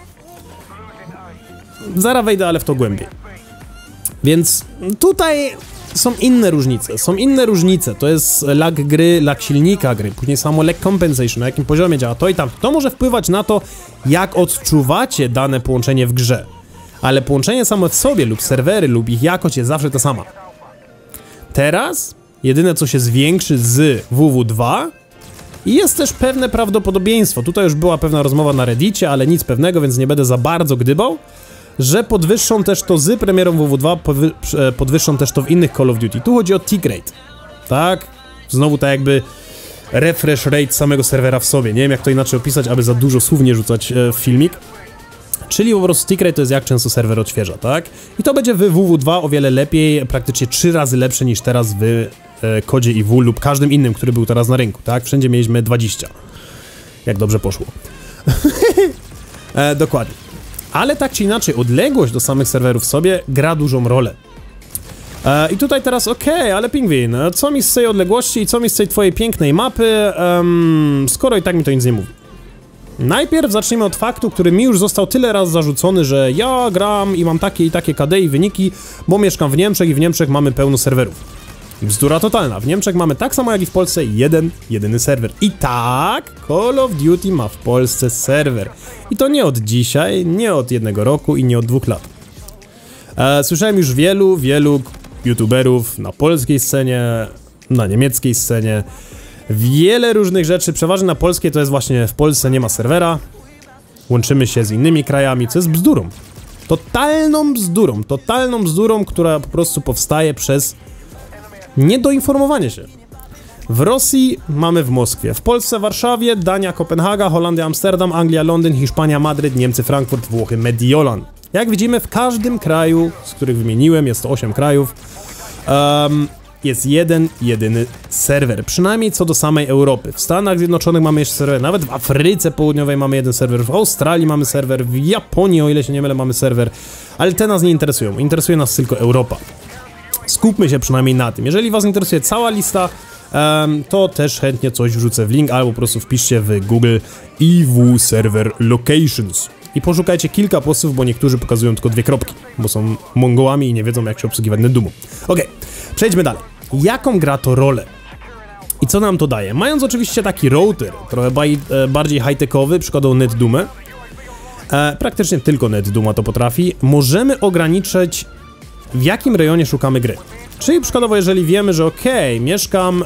Zaraz wejdę, ale w to głębiej. Więc tutaj są inne różnice. Są inne różnice. To jest lag gry, lag silnika gry. Później samo lag compensation, na jakim poziomie działa to i tam. To może wpływać na to, jak odczuwacie dane połączenie w grze. Ale połączenie samo w sobie lub serwery lub ich jakość jest zawsze ta sama. Teraz jedyne co się zwiększy z W W dwa i jest też pewne prawdopodobieństwo, tutaj już była pewna rozmowa na Reddicie, ale nic pewnego, więc nie będę za bardzo gdybał, że podwyższą też to z premierą W W dwa, podwyższą też to w innych Call of Duty. Tu chodzi o tick rate, tak? Znowu tak jakby refresh rate samego serwera w sobie, nie wiem jak to inaczej opisać, aby za dużo słów nie rzucać w filmik. Czyli po prostu tick rate to jest jak często serwer odświeża, tak? I to będzie w W W dwa o wiele lepiej, praktycznie trzy razy lepsze niż teraz w e, kodzie I W lub każdym innym, który był teraz na rynku, tak? Wszędzie mieliśmy dwadzieścia. Jak dobrze poszło. e, dokładnie. Ale tak czy inaczej, odległość do samych serwerów sobie gra dużą rolę. E, I tutaj teraz, okej, okay, ale Pingwin, co mi z tej odległości i co mi z tej twojej pięknej mapy, um, skoro i tak mi to nic nie mówi. Najpierw zacznijmy od faktu, który mi już został tyle razy zarzucony, że ja gram i mam takie i takie K D i wyniki, bo mieszkam w Niemczech i w Niemczech mamy pełno serwerów. Bzdura totalna. W Niemczech mamy tak samo jak i w Polsce jeden, jedyny serwer. I tak, Call of Duty ma w Polsce serwer. I to nie od dzisiaj, nie od jednego roku i nie od dwóch lat. E, słyszałem już wielu, wielu youtuberów na polskiej scenie, na niemieckiej scenie, wiele różnych rzeczy, przeważnie na polskiej to jest właśnie w Polsce nie ma serwera, łączymy się z innymi krajami, co jest bzdurą. Totalną bzdurą, totalną bzdurą, która po prostu powstaje przez niedoinformowanie się. W Rosji mamy w Moskwie, w Polsce Warszawie, Dania Kopenhaga, Holandia Amsterdam, Anglia Londyn, Hiszpania Madryt, Niemcy Frankfurt, Włochy Mediolan. Jak widzimy w każdym kraju, z których wymieniłem, jest to osiem krajów, um, jest jeden, jedyny serwer, przynajmniej co do samej Europy. W Stanach Zjednoczonych mamy jeszcze serwer, nawet w Afryce Południowej mamy jeden serwer, w Australii mamy serwer, w Japonii, o ile się nie mylę, mamy serwer, ale te nas nie interesują, interesuje nas tylko Europa. Skupmy się przynajmniej na tym. Jeżeli was interesuje cała lista, um, to też chętnie coś wrzucę w link, albo po prostu wpiszcie w Google I W Server Locations i poszukajcie kilka postów, bo niektórzy pokazują tylko dwie kropki, bo są mongołami i nie wiedzą jak się obsługiwać NetDoomu. Okej, przejdźmy dalej. Jaką gra to rolę? I co nam to daje? Mając oczywiście taki router, trochę baj, e, bardziej high-techowy, przykładowo NetDoomę, e, praktycznie tylko NetDooma to potrafi, możemy ograniczyć w jakim rejonie szukamy gry. Czyli przykładowo jeżeli wiemy, że okej, okay, mieszkam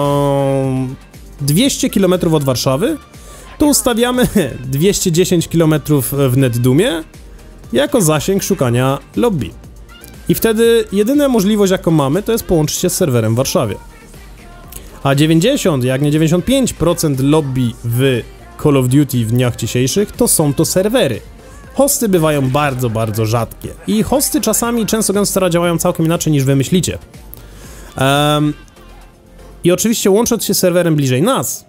e, dwieście kilometrów od Warszawy, to ustawiamy dwieście dziesięć kilometrów w NetDoomie jako zasięg szukania lobby. I wtedy jedyna możliwość jaką mamy to jest połączyć się z serwerem w Warszawie. A dziewięćdziesiąt, jak nie dziewięćdziesiąt pięć procent lobby w Call of Duty w dniach dzisiejszych to są to serwery. Hosty bywają bardzo, bardzo rzadkie. I hosty czasami często gęsto działają całkiem inaczej niż wy myślicie. Um, I oczywiście łącząc się z serwerem bliżej nas,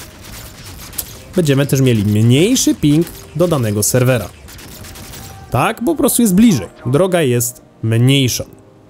będziemy też mieli mniejszy ping do danego serwera. Tak? Bo po prostu jest bliżej. Droga jest mniejsza.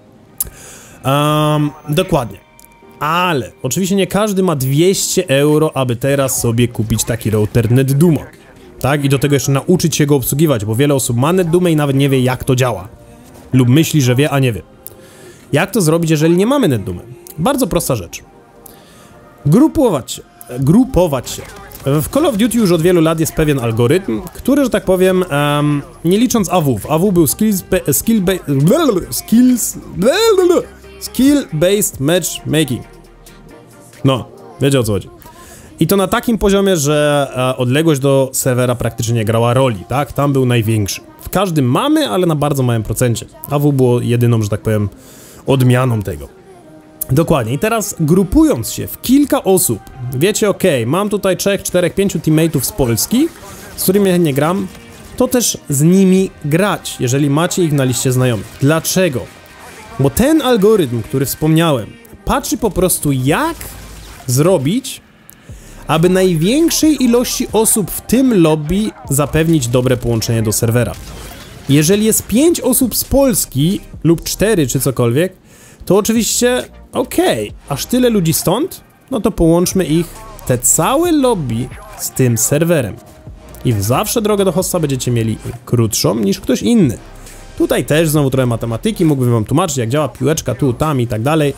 Um, dokładnie. Ale oczywiście nie każdy ma dwieście euro, aby teraz sobie kupić taki router NetDooma. Tak? I do tego jeszcze nauczyć się go obsługiwać, bo wiele osób ma NetDoomę i nawet nie wie jak to działa. Lub myśli, że wie, a nie wie. Jak to zrobić, jeżeli nie mamy NetDoomy? Bardzo prosta rzecz. Grupować się. Grupować się. W Call of Duty już od wielu lat jest pewien algorytm, który, że tak powiem, um, nie licząc A W, w A W był skills, be, skill, be, skills, skill based matchmaking. No, wiecie o co chodzi. I to na takim poziomie, że e, odległość do serwera praktycznie nie grała roli, tak? Tam był największy. W każdym mamy, ale na bardzo małym procencie. A W było jedyną, że tak powiem, odmianą tego. Dokładnie. I teraz grupując się w kilka osób, wiecie, ok, mam tutaj trzech, czterech, pięciu teammateów z Polski, z którymi ja nie gram, to też z nimi grać, jeżeli macie ich na liście znajomych. Dlaczego? Bo ten algorytm, który wspomniałem, patrzy po prostu jak zrobić, aby największej ilości osób w tym lobby zapewnić dobre połączenie do serwera. Jeżeli jest pięć osób z Polski lub cztery czy cokolwiek, to oczywiście okej, okay, aż tyle ludzi stąd, no to połączmy ich, te całe lobby z tym serwerem. I zawsze drogę do hosta będziecie mieli krótszą niż ktoś inny. Tutaj też znowu trochę matematyki, mógłbym wam tłumaczyć jak działa piłeczka tu, tam i tak dalej.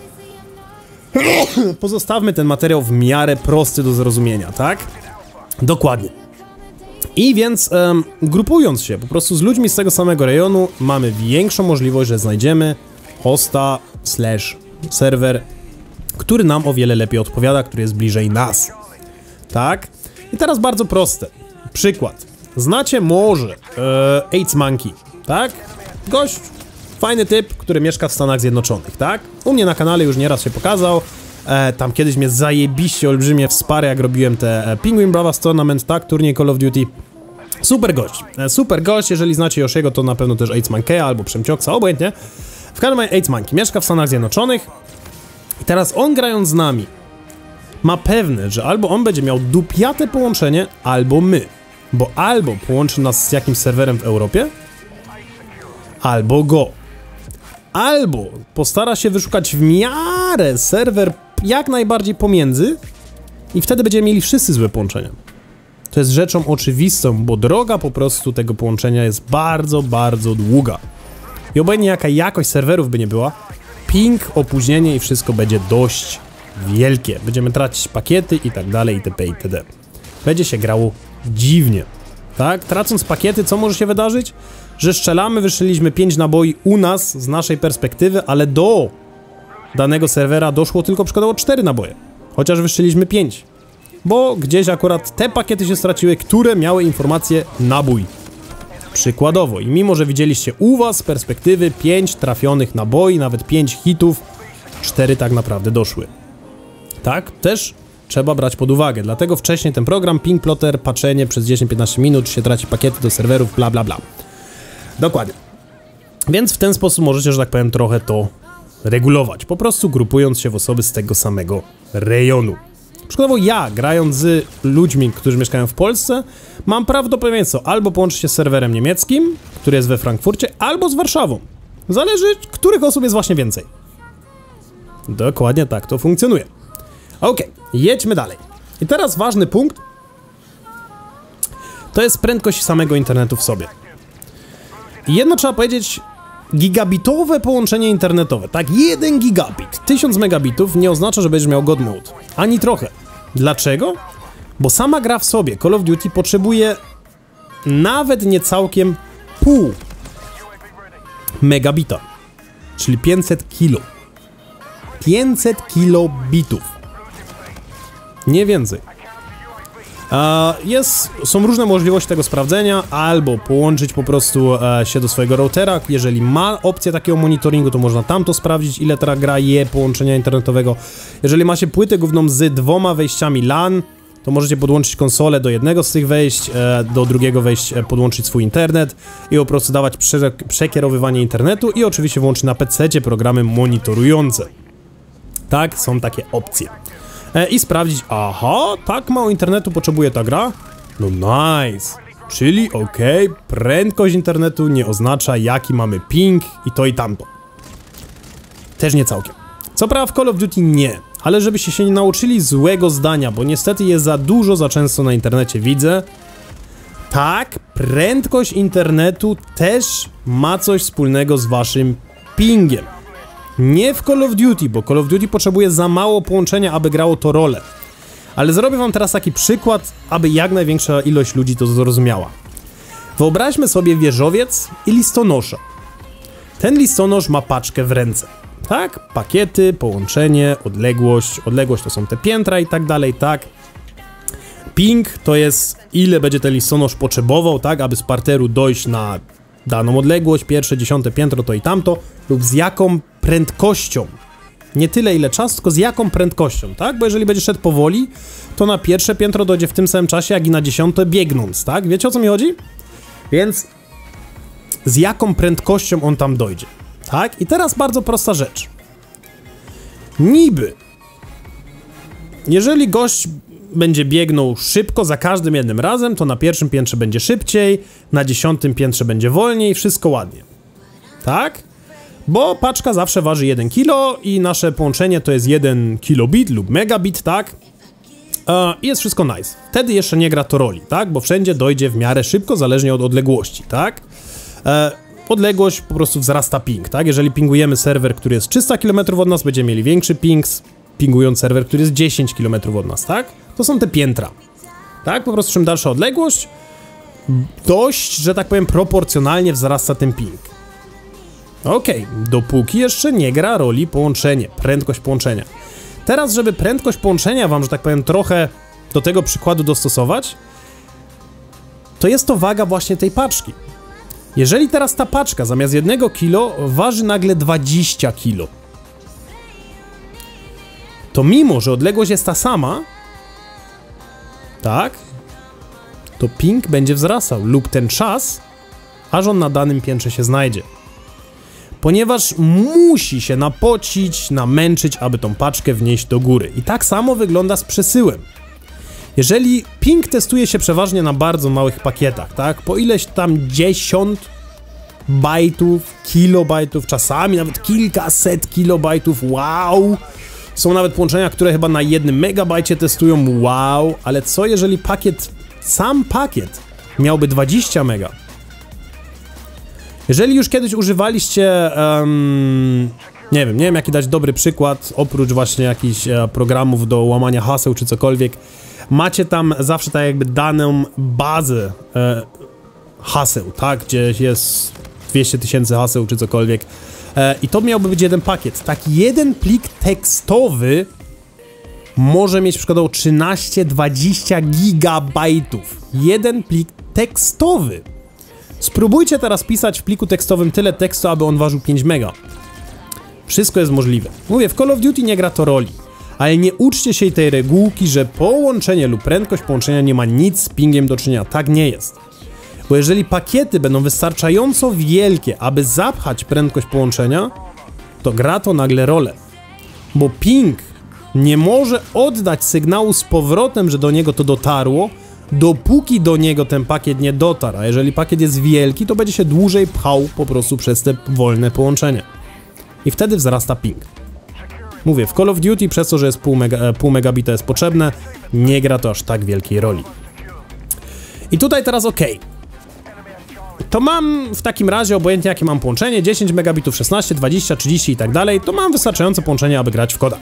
Pozostawmy ten materiał w miarę prosty do zrozumienia, tak? Dokładnie. I więc um, grupując się po prostu z ludźmi z tego samego rejonu, mamy większą możliwość, że znajdziemy hosta slash serwer, który nam o wiele lepiej odpowiada, który jest bliżej nas. Tak? I teraz bardzo proste. Przykład. Znacie może e, AIDS Monkey, tak? Gość, fajny typ, który mieszka w Stanach Zjednoczonych, tak? U mnie na kanale już nieraz się pokazał. E, tam kiedyś mnie zajebiście olbrzymie wsparł, jak robiłem te e, Penguin Bravas Tournament, tak? Turniej Call of Duty. Super gość. E, super gość, jeżeli znacie Yoshiego, to na pewno też AIDS Monkey'a albo Przemcioksa, obojętnie. W każdym razie AIDS Monkey mieszka w Stanach Zjednoczonych. I teraz on grając z nami ma pewne, że albo on będzie miał dupiate połączenie, albo my. Bo albo połączy nas z jakimś serwerem w Europie, albo go. Albo postara się wyszukać w miarę serwer jak najbardziej pomiędzy i wtedy będziemy mieli wszyscy złe połączenia. To jest rzeczą oczywistą, bo droga po prostu tego połączenia jest bardzo, bardzo długa. I obojętnie jaka jakość serwerów by nie była, ping, opóźnienie i wszystko będzie dość wielkie. Będziemy tracić pakiety i tak dalej, itp. itd. Będzie się grało dziwnie, tak? Tracąc pakiety, co może się wydarzyć? Że strzelamy, wystrzeliśmy pięć naboi u nas, z naszej perspektywy, ale do danego serwera doszło tylko przykładowo cztery naboje. Chociaż wystrzeliśmy pięć. Bo gdzieś akurat te pakiety się straciły, które miały informację nabój. Przykładowo. I mimo, że widzieliście u was z perspektywy pięć trafionych naboi, nawet pięć hitów, cztery tak naprawdę doszły. Tak? Też trzeba brać pod uwagę. Dlatego wcześniej ten program, ping plotter, patrzenie przez dziesięć do piętnastu minut, się traci pakiety do serwerów, bla bla bla. Dokładnie. Więc w ten sposób możecie, że tak powiem, trochę to regulować. Po prostu grupując się w osoby z tego samego rejonu. Przykładowo ja, grając z ludźmi, którzy mieszkają w Polsce, mam prawdopodobieństwo albo połączyć się z serwerem niemieckim, który jest we Frankfurcie, albo z Warszawą. Zależy, których osób jest właśnie więcej. Dokładnie tak to funkcjonuje. Ok, jedźmy dalej. I teraz ważny punkt to jest prędkość samego internetu w sobie. I jedno trzeba powiedzieć, gigabitowe połączenie internetowe, tak, jeden gigabit, tysiąc megabitów nie oznacza, że będziesz miał God Mode. Ani trochę. Dlaczego? Bo sama gra w sobie, Call of Duty, potrzebuje nawet nie całkiem pół megabita, czyli pięćset kilo. pięćset kilobitów. Nie więcej. Jest, są różne możliwości tego sprawdzenia, albo połączyć po prostu e, się do swojego routera. Jeżeli ma opcję takiego monitoringu, to można tam to sprawdzić, ile ta gra je połączenia internetowego. Jeżeli macie płytę główną z dwoma wejściami LAN, to możecie podłączyć konsolę do jednego z tych wejść, e, do drugiego wejść e, podłączyć swój internet i po prostu dawać prze przekierowywanie internetu i oczywiście włączyć na pececie programy monitorujące. Tak, są takie opcje. I sprawdzić, aha, tak mało internetu potrzebuje ta gra? No nice. Czyli okej, okay, prędkość internetu nie oznacza jaki mamy ping i to i tamto. Też nie całkiem. Co prawda w Call of Duty nie, ale żebyście się nie nauczyli złego zdania, bo niestety jest za dużo, za często na internecie widzę. Tak, prędkość internetu też ma coś wspólnego z waszym pingiem. Nie w Call of Duty, bo Call of Duty potrzebuje za mało połączenia, aby grało to rolę. Ale zrobię wam teraz taki przykład, aby jak największa ilość ludzi to zrozumiała. Wyobraźmy sobie wieżowiec i listonosza. Ten listonosz ma paczkę w ręce. Tak? Pakiety, połączenie, odległość. Odległość to są te piętra i tak dalej, tak? Ping to jest ile będzie ten listonosz potrzebował, tak, aby z parteru dojść na daną odległość, pierwsze, dziesiąte piętro, to i tamto, lub z jaką prędkością. Nie tyle ile czas, tylko z jaką prędkością, tak? Bo jeżeli będzie szedł powoli, to na pierwsze piętro dojdzie w tym samym czasie, jak i na dziesiąte biegnąc, tak? Wiecie, o co mi chodzi? Więc z jaką prędkością on tam dojdzie, tak? I teraz bardzo prosta rzecz. Niby, jeżeli gość będzie biegnął szybko za każdym jednym razem, to na pierwszym piętrze będzie szybciej, na dziesiątym piętrze będzie wolniej, wszystko ładnie. Tak? Bo paczka zawsze waży jeden kilo i nasze połączenie to jest jeden kilobit lub megabit, tak? I jest wszystko nice. Wtedy jeszcze nie gra to roli, tak? Bo wszędzie dojdzie w miarę szybko, zależnie od odległości, tak? E, odległość po prostu wzrasta ping, tak? Jeżeli pingujemy serwer, który jest trzysta kilometrów od nas, będziemy mieli większy ping, pingując serwer, który jest dziesięć kilometrów od nas, tak? To są te piętra, tak? Po prostu czym dalsza odległość, dość, że tak powiem, proporcjonalnie wzrasta ten ping. Okej, okay. Dopóki jeszcze nie gra roli połączenie, prędkość połączenia. Teraz, żeby prędkość połączenia wam, że tak powiem, trochę do tego przykładu dostosować, to jest to waga właśnie tej paczki. Jeżeli teraz ta paczka zamiast jednego kilo waży nagle dwadzieścia kilo, to mimo, że odległość jest ta sama, tak, to ping będzie wzrastał lub ten czas, aż on na danym piętrze się znajdzie. Ponieważ musi się napocić, namęczyć, aby tą paczkę wnieść do góry. I tak samo wygląda z przesyłem. Jeżeli ping testuje się przeważnie na bardzo małych pakietach, tak, po ileś tam dziesiąt bajtów, kilobajtów, czasami nawet kilkaset kilobajtów, wow! Są nawet połączenia, które chyba na jednym megabajcie testują, wow! Ale co jeżeli pakiet, sam pakiet miałby dwadzieścia mega? Jeżeli już kiedyś używaliście, um, nie wiem, nie wiem jaki dać dobry przykład, oprócz właśnie jakichś e, programów do łamania haseł czy cokolwiek, macie tam zawsze tak jakby daną bazę e, haseł, tak, gdzie jest dwieście tysięcy haseł czy cokolwiek e, i to miałby być jeden pakiet. Taki jeden plik tekstowy może mieć przykładowo trzynaście dwadzieścia gigabajtów. Jeden plik tekstowy. Spróbujcie teraz pisać w pliku tekstowym tyle tekstu, aby on ważył pięć mega. Wszystko jest możliwe. Mówię, w Call of Duty nie gra to roli. Ale nie uczcie się tej regułki, że połączenie lub prędkość połączenia nie ma nic z pingiem do czynienia. Tak nie jest. Bo jeżeli pakiety będą wystarczająco wielkie, aby zapchać prędkość połączenia, to gra to nagle rolę. Bo ping nie może oddać sygnału z powrotem, że do niego to dotarło, dopóki do niego ten pakiet nie dotarł, a jeżeli pakiet jest wielki, to będzie się dłużej pchał po prostu przez te wolne połączenie. I wtedy wzrasta ping. Mówię, w Call of Duty przez to, że jest pół, mega, pół megabita jest potrzebne, nie gra to aż tak wielkiej roli. I tutaj teraz ok. To mam w takim razie, obojętnie jakie mam połączenie, dziesięć megabitów, szesnaście, dwadzieścia, trzydzieści i tak dalej, to mam wystarczające połączenie, aby grać w koda.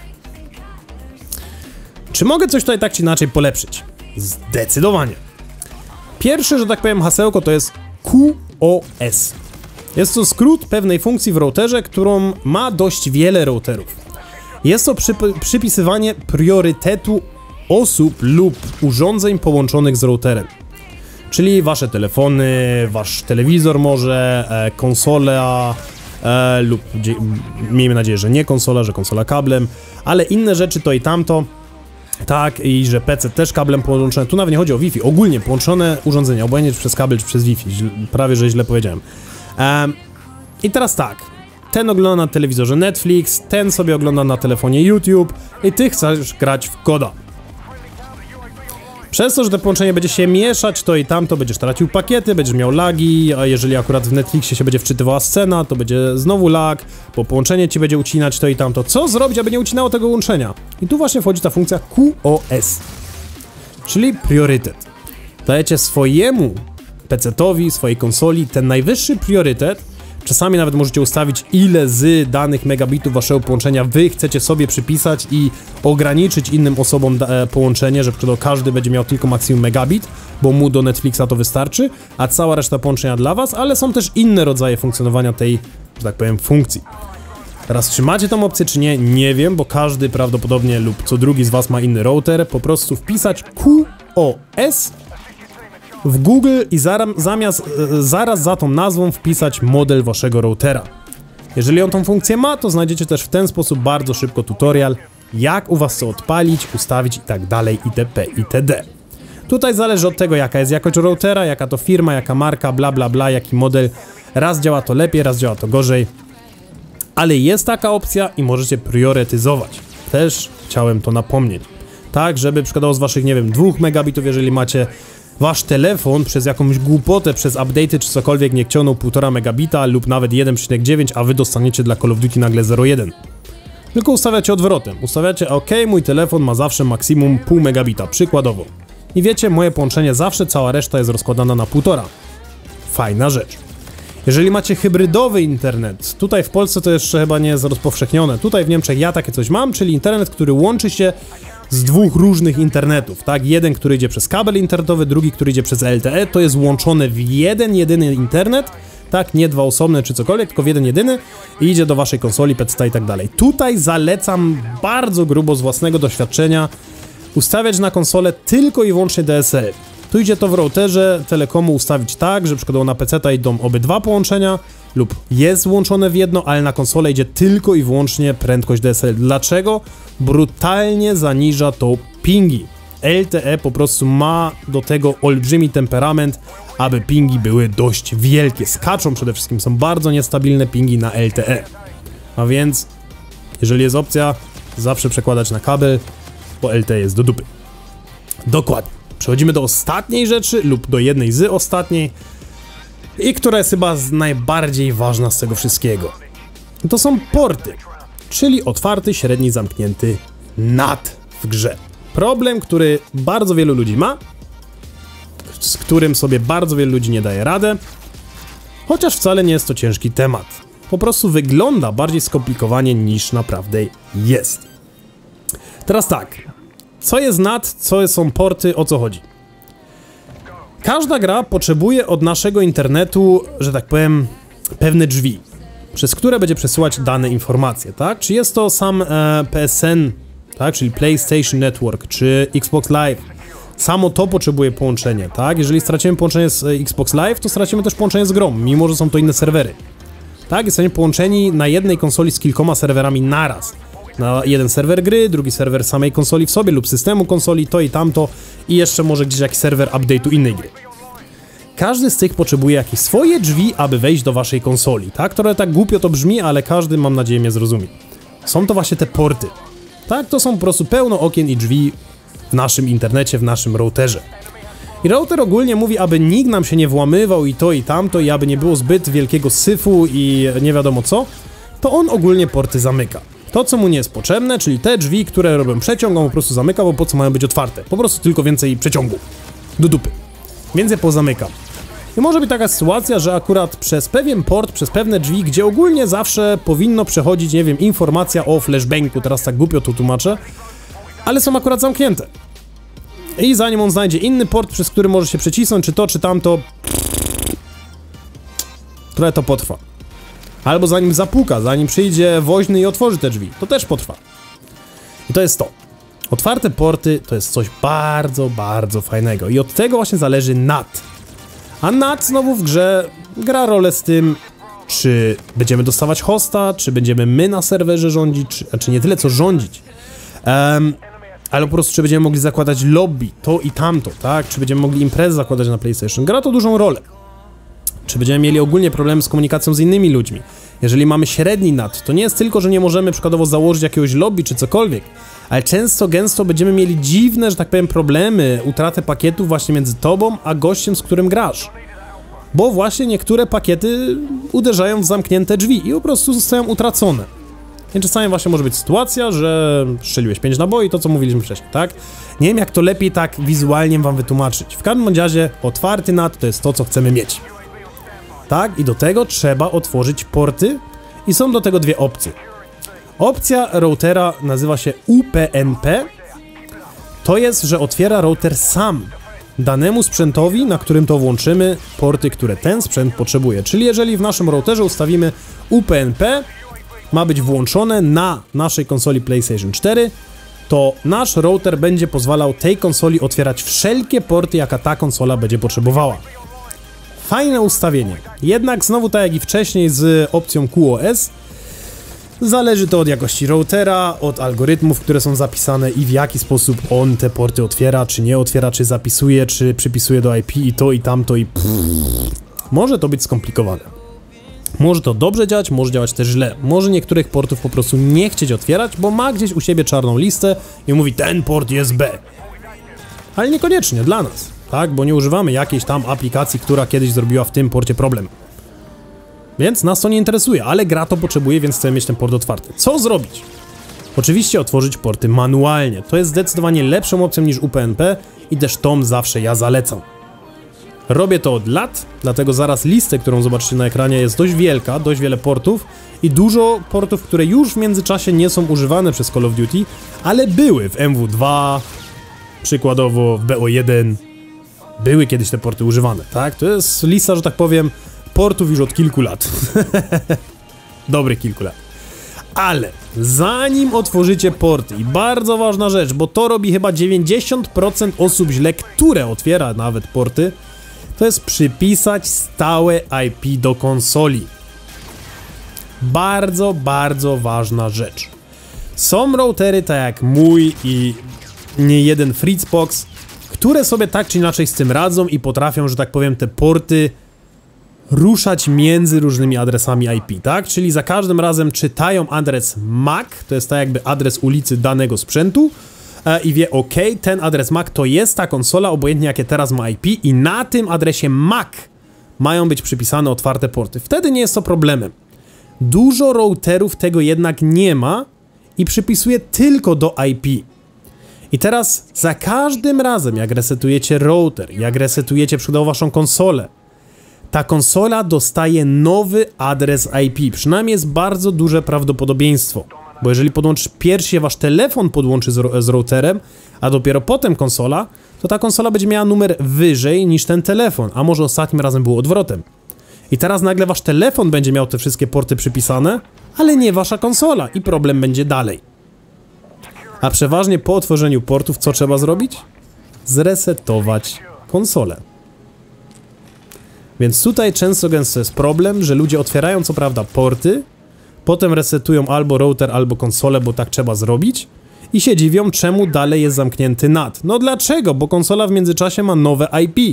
Czy mogę coś tutaj tak czy inaczej polepszyć? Zdecydowanie. Pierwsze, że tak powiem, hasełko to jest Q O S. Jest to skrót pewnej funkcji w routerze, którą ma dość wiele routerów. Jest to przyp- przypisywanie priorytetu osób lub urządzeń połączonych z routerem. Czyli wasze telefony, wasz telewizor może, e, konsola e, lub miejmy nadzieję, że nie konsola, że konsola kablem, ale inne rzeczy to i tamto. Tak, i że P C też kablem połączone, tu nawet nie chodzi o Wi-Fi, ogólnie połączone urządzenia, obojętnie czy przez kabel, czy przez Wi-Fi, prawie że źle powiedziałem. Um, I teraz tak, ten ogląda na telewizorze Netflix, ten sobie ogląda na telefonie YouTube i ty chcesz grać w koda. Przez to, że to połączenie będzie się mieszać, to i tamto, będziesz tracił pakiety, będziesz miał lagi, a jeżeli akurat w Netflixie się będzie wczytywała scena, to będzie znowu lag, bo połączenie ci będzie ucinać to i tamto. Co zrobić, aby nie ucinało tego łączenia? I tu właśnie wchodzi ta funkcja Q O S, czyli priorytet. Dajecie swojemu pecetowi, swojej konsoli ten najwyższy priorytet. Czasami nawet możecie ustawić, ile z danych megabitów waszego połączenia wy chcecie sobie przypisać i ograniczyć innym osobom e, połączenie, że każdy będzie miał tylko maksimum megabit, bo mu do Netflixa to wystarczy, a cała reszta połączenia dla was, ale są też inne rodzaje funkcjonowania tej, że tak powiem, funkcji. Teraz czy macie tą opcję, czy nie, nie wiem, bo każdy prawdopodobnie lub co drugi z was ma inny router, po prostu wpisać Q O S w Google i zaraz, zamiast, zaraz za tą nazwą wpisać model waszego routera. Jeżeli on tą funkcję ma, to znajdziecie też w ten sposób bardzo szybko tutorial, jak u was co odpalić, ustawić i tak dalej, itp. itd. Tutaj zależy od tego, jaka jest jakość routera, jaka to firma, jaka marka, bla bla bla, jaki model. Raz działa to lepiej, raz działa to gorzej. Ale jest taka opcja i możecie priorytetyzować. Też chciałem to napomnieć. Tak, żeby przykładowo z waszych, nie wiem, dwóch megabitów, jeżeli macie wasz telefon przez jakąś głupotę, przez update'y czy cokolwiek nie chciął półtora megabita lub nawet jeden przecinek dziewięć, a wy dostaniecie dla Call of Duty nagle zero przecinek jeden. Tylko ustawiacie odwrotem. Ustawiacie, ok, mój telefon ma zawsze maksimum pół megabita, przykładowo. I wiecie, moje połączenie zawsze, cała reszta jest rozkładana na półtora. Fajna rzecz. Jeżeli macie hybrydowy internet, tutaj w Polsce to jeszcze chyba nie jest rozpowszechnione, tutaj w Niemczech ja takie coś mam, czyli internet, który łączy się z dwóch różnych internetów, tak? Jeden, który idzie przez kabel internetowy, drugi, który idzie przez L T E, to jest łączone w jeden, jedyny internet, tak? Nie dwa osobne czy cokolwiek, tylko w jeden, jedyny i idzie do waszej konsoli, P C i tak dalej. Tutaj zalecam bardzo grubo z własnego doświadczenia ustawiać na konsolę tylko i wyłącznie D S L. Tu idzie to w routerze Telekomu ustawić tak, że przykładowo na P C idą obydwa połączenia lub jest włączone w jedno, ale na konsolę idzie tylko i wyłącznie prędkość D S L. Dlaczego? Brutalnie zaniża to pingi. L T E po prostu ma do tego olbrzymi temperament, aby pingi były dość wielkie. Skaczą przede wszystkim, są bardzo niestabilne pingi na L T E. A więc, jeżeli jest opcja, zawsze przekładać na kabel, bo L T E jest do dupy. Dokładnie. Przechodzimy do ostatniej rzeczy lub do jednej z ostatniej i która jest chyba z najbardziej ważna z tego wszystkiego. To są porty, czyli otwarty, średni, zamknięty N A T w grze. Problem, który bardzo wielu ludzi ma, z którym sobie bardzo wielu ludzi nie daje radę, chociaż wcale nie jest to ciężki temat. Po prostu wygląda bardziej skomplikowanie niż naprawdę jest. Teraz tak. Co jest N A T, co są porty, o co chodzi? Każda gra potrzebuje od naszego internetu, że tak powiem, pewne drzwi, przez które będzie przesyłać dane informacje, tak? Czy jest to sam e, P S N, tak? Czyli PlayStation Network, czy Xbox Live. Samo to potrzebuje połączenia, tak? Jeżeli stracimy połączenie z Xbox Live, to stracimy też połączenie z grą, mimo że są to inne serwery. Tak? Jesteśmy połączeni na jednej konsoli z kilkoma serwerami naraz. Na jeden serwer gry, drugi serwer samej konsoli w sobie lub systemu konsoli, to i tamto i jeszcze może gdzieś jakiś serwer update'u innej gry. Każdy z tych potrzebuje jakieś swoje drzwi, aby wejść do waszej konsoli, tak? Trochę tak głupio to brzmi, ale każdy, mam nadzieję, mnie zrozumie. Są to właśnie te porty, tak? To są po prostu pełno okien i drzwi w naszym internecie, w naszym routerze. I router ogólnie mówi, aby nikt nam się nie włamywał i to i tamto i aby nie było zbyt wielkiego syfu i nie wiadomo co, to on ogólnie porty zamyka. To, co mu nie jest potrzebne, czyli te drzwi, które robią przeciąg, on po prostu zamyka, bo po co mają być otwarte? Po prostu tylko więcej przeciągu. Do dupy. Więc je pozamykam. I może być taka sytuacja, że akurat przez pewien port, przez pewne drzwi, gdzie ogólnie zawsze powinno przechodzić, nie wiem, informacja o flashbangu, teraz tak głupio to tłumaczę, ale są akurat zamknięte. I zanim on znajdzie inny port, przez który może się przecisnąć, czy to, czy tamto, trochę to potrwa. Albo zanim zapuka, zanim przyjdzie woźny i otworzy te drzwi, to też potrwa. I to jest to. Otwarte porty to jest coś bardzo, bardzo fajnego i od tego właśnie zależy N A T. A N A T znowu w grze gra rolę z tym, czy będziemy dostawać hosta, czy będziemy my na serwerze rządzić, czy, czy nie tyle co rządzić, um, ale po prostu czy będziemy mogli zakładać lobby, to i tamto, tak? Czy będziemy mogli imprezę zakładać na PlayStation. Gra to dużą rolę. Czy będziemy mieli ogólnie problemy z komunikacją z innymi ludźmi. Jeżeli mamy średni N A T, to nie jest tylko, że nie możemy przykładowo założyć jakiegoś lobby czy cokolwiek, ale często, gęsto będziemy mieli dziwne, że tak powiem, problemy, utratę pakietów właśnie między tobą a gościem, z którym grasz. Bo właśnie niektóre pakiety uderzają w zamknięte drzwi i po prostu zostają utracone. I czasami właśnie może być sytuacja, że strzeliłeś pięć naboi, to co mówiliśmy wcześniej, tak? Nie wiem, jak to lepiej tak wizualnie wam wytłumaczyć. W każdym razie otwarty N A T to jest to, co chcemy mieć. Tak? I do tego trzeba otworzyć porty i są do tego dwie opcje. Opcja routera nazywa się U P N P. To jest, że otwiera router sam danemu sprzętowi, na którym to włączymy, porty, które ten sprzęt potrzebuje. Czyli jeżeli w naszym routerze ustawimy U P N P, ma być włączone na naszej konsoli PlayStation cztery, to nasz router będzie pozwalał tej konsoli otwierać wszelkie porty, jaka ta konsola będzie potrzebowała. Fajne ustawienie. Jednak znowu tak jak i wcześniej z opcją Q O S, zależy to od jakości routera, od algorytmów, które są zapisane i w jaki sposób on te porty otwiera, czy nie otwiera, czy zapisuje, czy przypisuje do I P i to i tamto i pff. Może to być skomplikowane. Może to dobrze działać, może działać też źle. Może niektórych portów po prostu nie chcieć otwierać, bo ma gdzieś u siebie czarną listę i mówi, ten port jest B. Ale niekoniecznie dla nas, tak? Bo nie używamy jakiejś tam aplikacji, która kiedyś zrobiła w tym porcie problem. Więc nas to nie interesuje, ale gra to potrzebuje, więc chcemy mieć ten port otwarty. Co zrobić? Oczywiście otworzyć porty manualnie. To jest zdecydowanie lepszą opcją niż U P N P i też tą zawsze ja zalecam. Robię to od lat, dlatego zaraz listę, którą zobaczycie na ekranie, jest dość wielka, dość wiele portów i dużo portów, które już w międzyczasie nie są używane przez Call of Duty, ale były w M W dwa, przykładowo w B O jeden, były kiedyś te porty używane, tak? To jest lista, że tak powiem, portów już od kilku lat. Dobrych kilku lat. Ale zanim otworzycie porty, i bardzo ważna rzecz, bo to robi chyba dziewięćdziesiąt procent osób źle, które otwiera nawet porty, to jest przypisać stałe I P do konsoli. Bardzo, bardzo ważna rzecz. Są routery, tak jak mój i nie jeden Fritzbox, które sobie tak czy inaczej z tym radzą i potrafią, że tak powiem, te porty ruszać między różnymi adresami I P, tak? Czyli za każdym razem czytają adres M A C, to jest tak jakby adres ulicy danego sprzętu, e, i wie, ok, ten adres M A C to jest ta konsola, obojętnie jakie teraz ma I P i na tym adresie M A C mają być przypisane otwarte porty. Wtedy nie jest to problemem. Dużo routerów tego jednak nie ma i przypisuje tylko do I P. I teraz za każdym razem, jak resetujecie router, jak resetujecie przykładowo waszą konsolę, ta konsola dostaje nowy adres I P. Przynajmniej jest bardzo duże prawdopodobieństwo. Bo jeżeli podłączysz pierwszy wasz telefon podłączy z, z routerem, a dopiero potem konsola, to ta konsola będzie miała numer wyżej niż ten telefon, a może ostatnim razem było odwrotem. I teraz nagle wasz telefon będzie miał te wszystkie porty przypisane, ale nie wasza konsola i problem będzie dalej. A przeważnie po otworzeniu portów co trzeba zrobić? Zresetować konsolę. Więc tutaj często gęsto jest problem, że ludzie otwierają co prawda porty, potem resetują albo router, albo konsolę, bo tak trzeba zrobić i się dziwią, czemu dalej jest zamknięty N A T. No dlaczego? Bo konsola w międzyczasie ma nowe I P.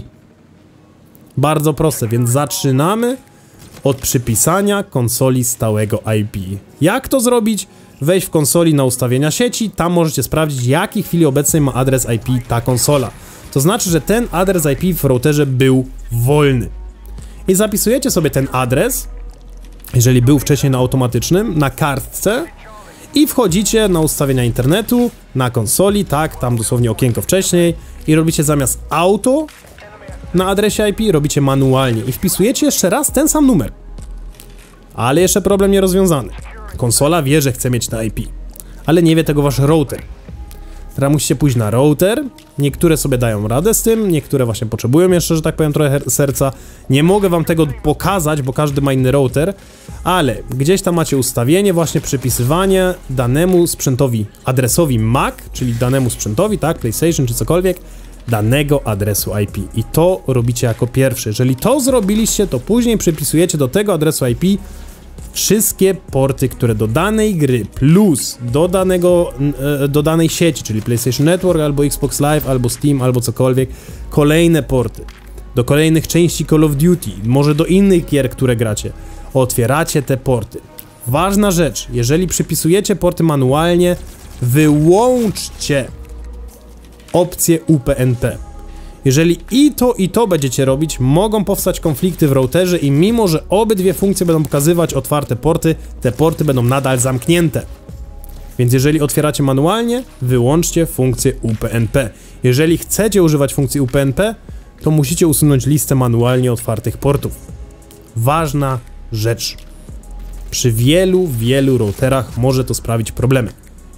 Bardzo proste, więc zaczynamy od przypisania konsoli stałego I P. Jak to zrobić? Wejść w konsoli na ustawienia sieci, tam możecie sprawdzić, jaki w chwili obecnej ma adres I P ta konsola. To znaczy, że ten adres I P w routerze był wolny. I zapisujecie sobie ten adres, jeżeli był wcześniej na automatycznym, na kartce i wchodzicie na ustawienia internetu, na konsoli, tak, tam dosłownie okienko wcześniej i robicie zamiast auto na adresie I P, robicie manualnie i wpisujecie jeszcze raz ten sam numer. Ale jeszcze problem nierozwiązany. Konsola wie, że chce mieć te I P, ale nie wie tego wasz router. Teraz musicie pójść na router, niektóre sobie dają radę z tym, niektóre właśnie potrzebują jeszcze, że tak powiem, trochę serca. Nie mogę wam tego pokazać, bo każdy ma inny router, ale gdzieś tam macie ustawienie, właśnie przypisywanie danemu sprzętowi, adresowi M A C, czyli danemu sprzętowi, tak, PlayStation czy cokolwiek, danego adresu I P. I to robicie jako pierwsze. Jeżeli to zrobiliście, to później przypisujecie do tego adresu I P wszystkie porty, które do danej gry plus do danego, do danej sieci, czyli PlayStation Network, albo Xbox Live, albo Steam, albo cokolwiek, kolejne porty, do kolejnych części Call of Duty, może do innych gier, które gracie, otwieracie te porty. Ważna rzecz, jeżeli przypisujecie porty manualnie, wyłączcie opcję U P N P. Jeżeli i to, i to będziecie robić, mogą powstać konflikty w routerze i mimo, że obydwie funkcje będą pokazywać otwarte porty, te porty będą nadal zamknięte. Więc jeżeli otwieracie manualnie, wyłączcie funkcję U P N P. Jeżeli chcecie używać funkcji U P N P, to musicie usunąć listę manualnie otwartych portów. Ważna rzecz. Przy wielu, wielu routerach może to sprawić problemy.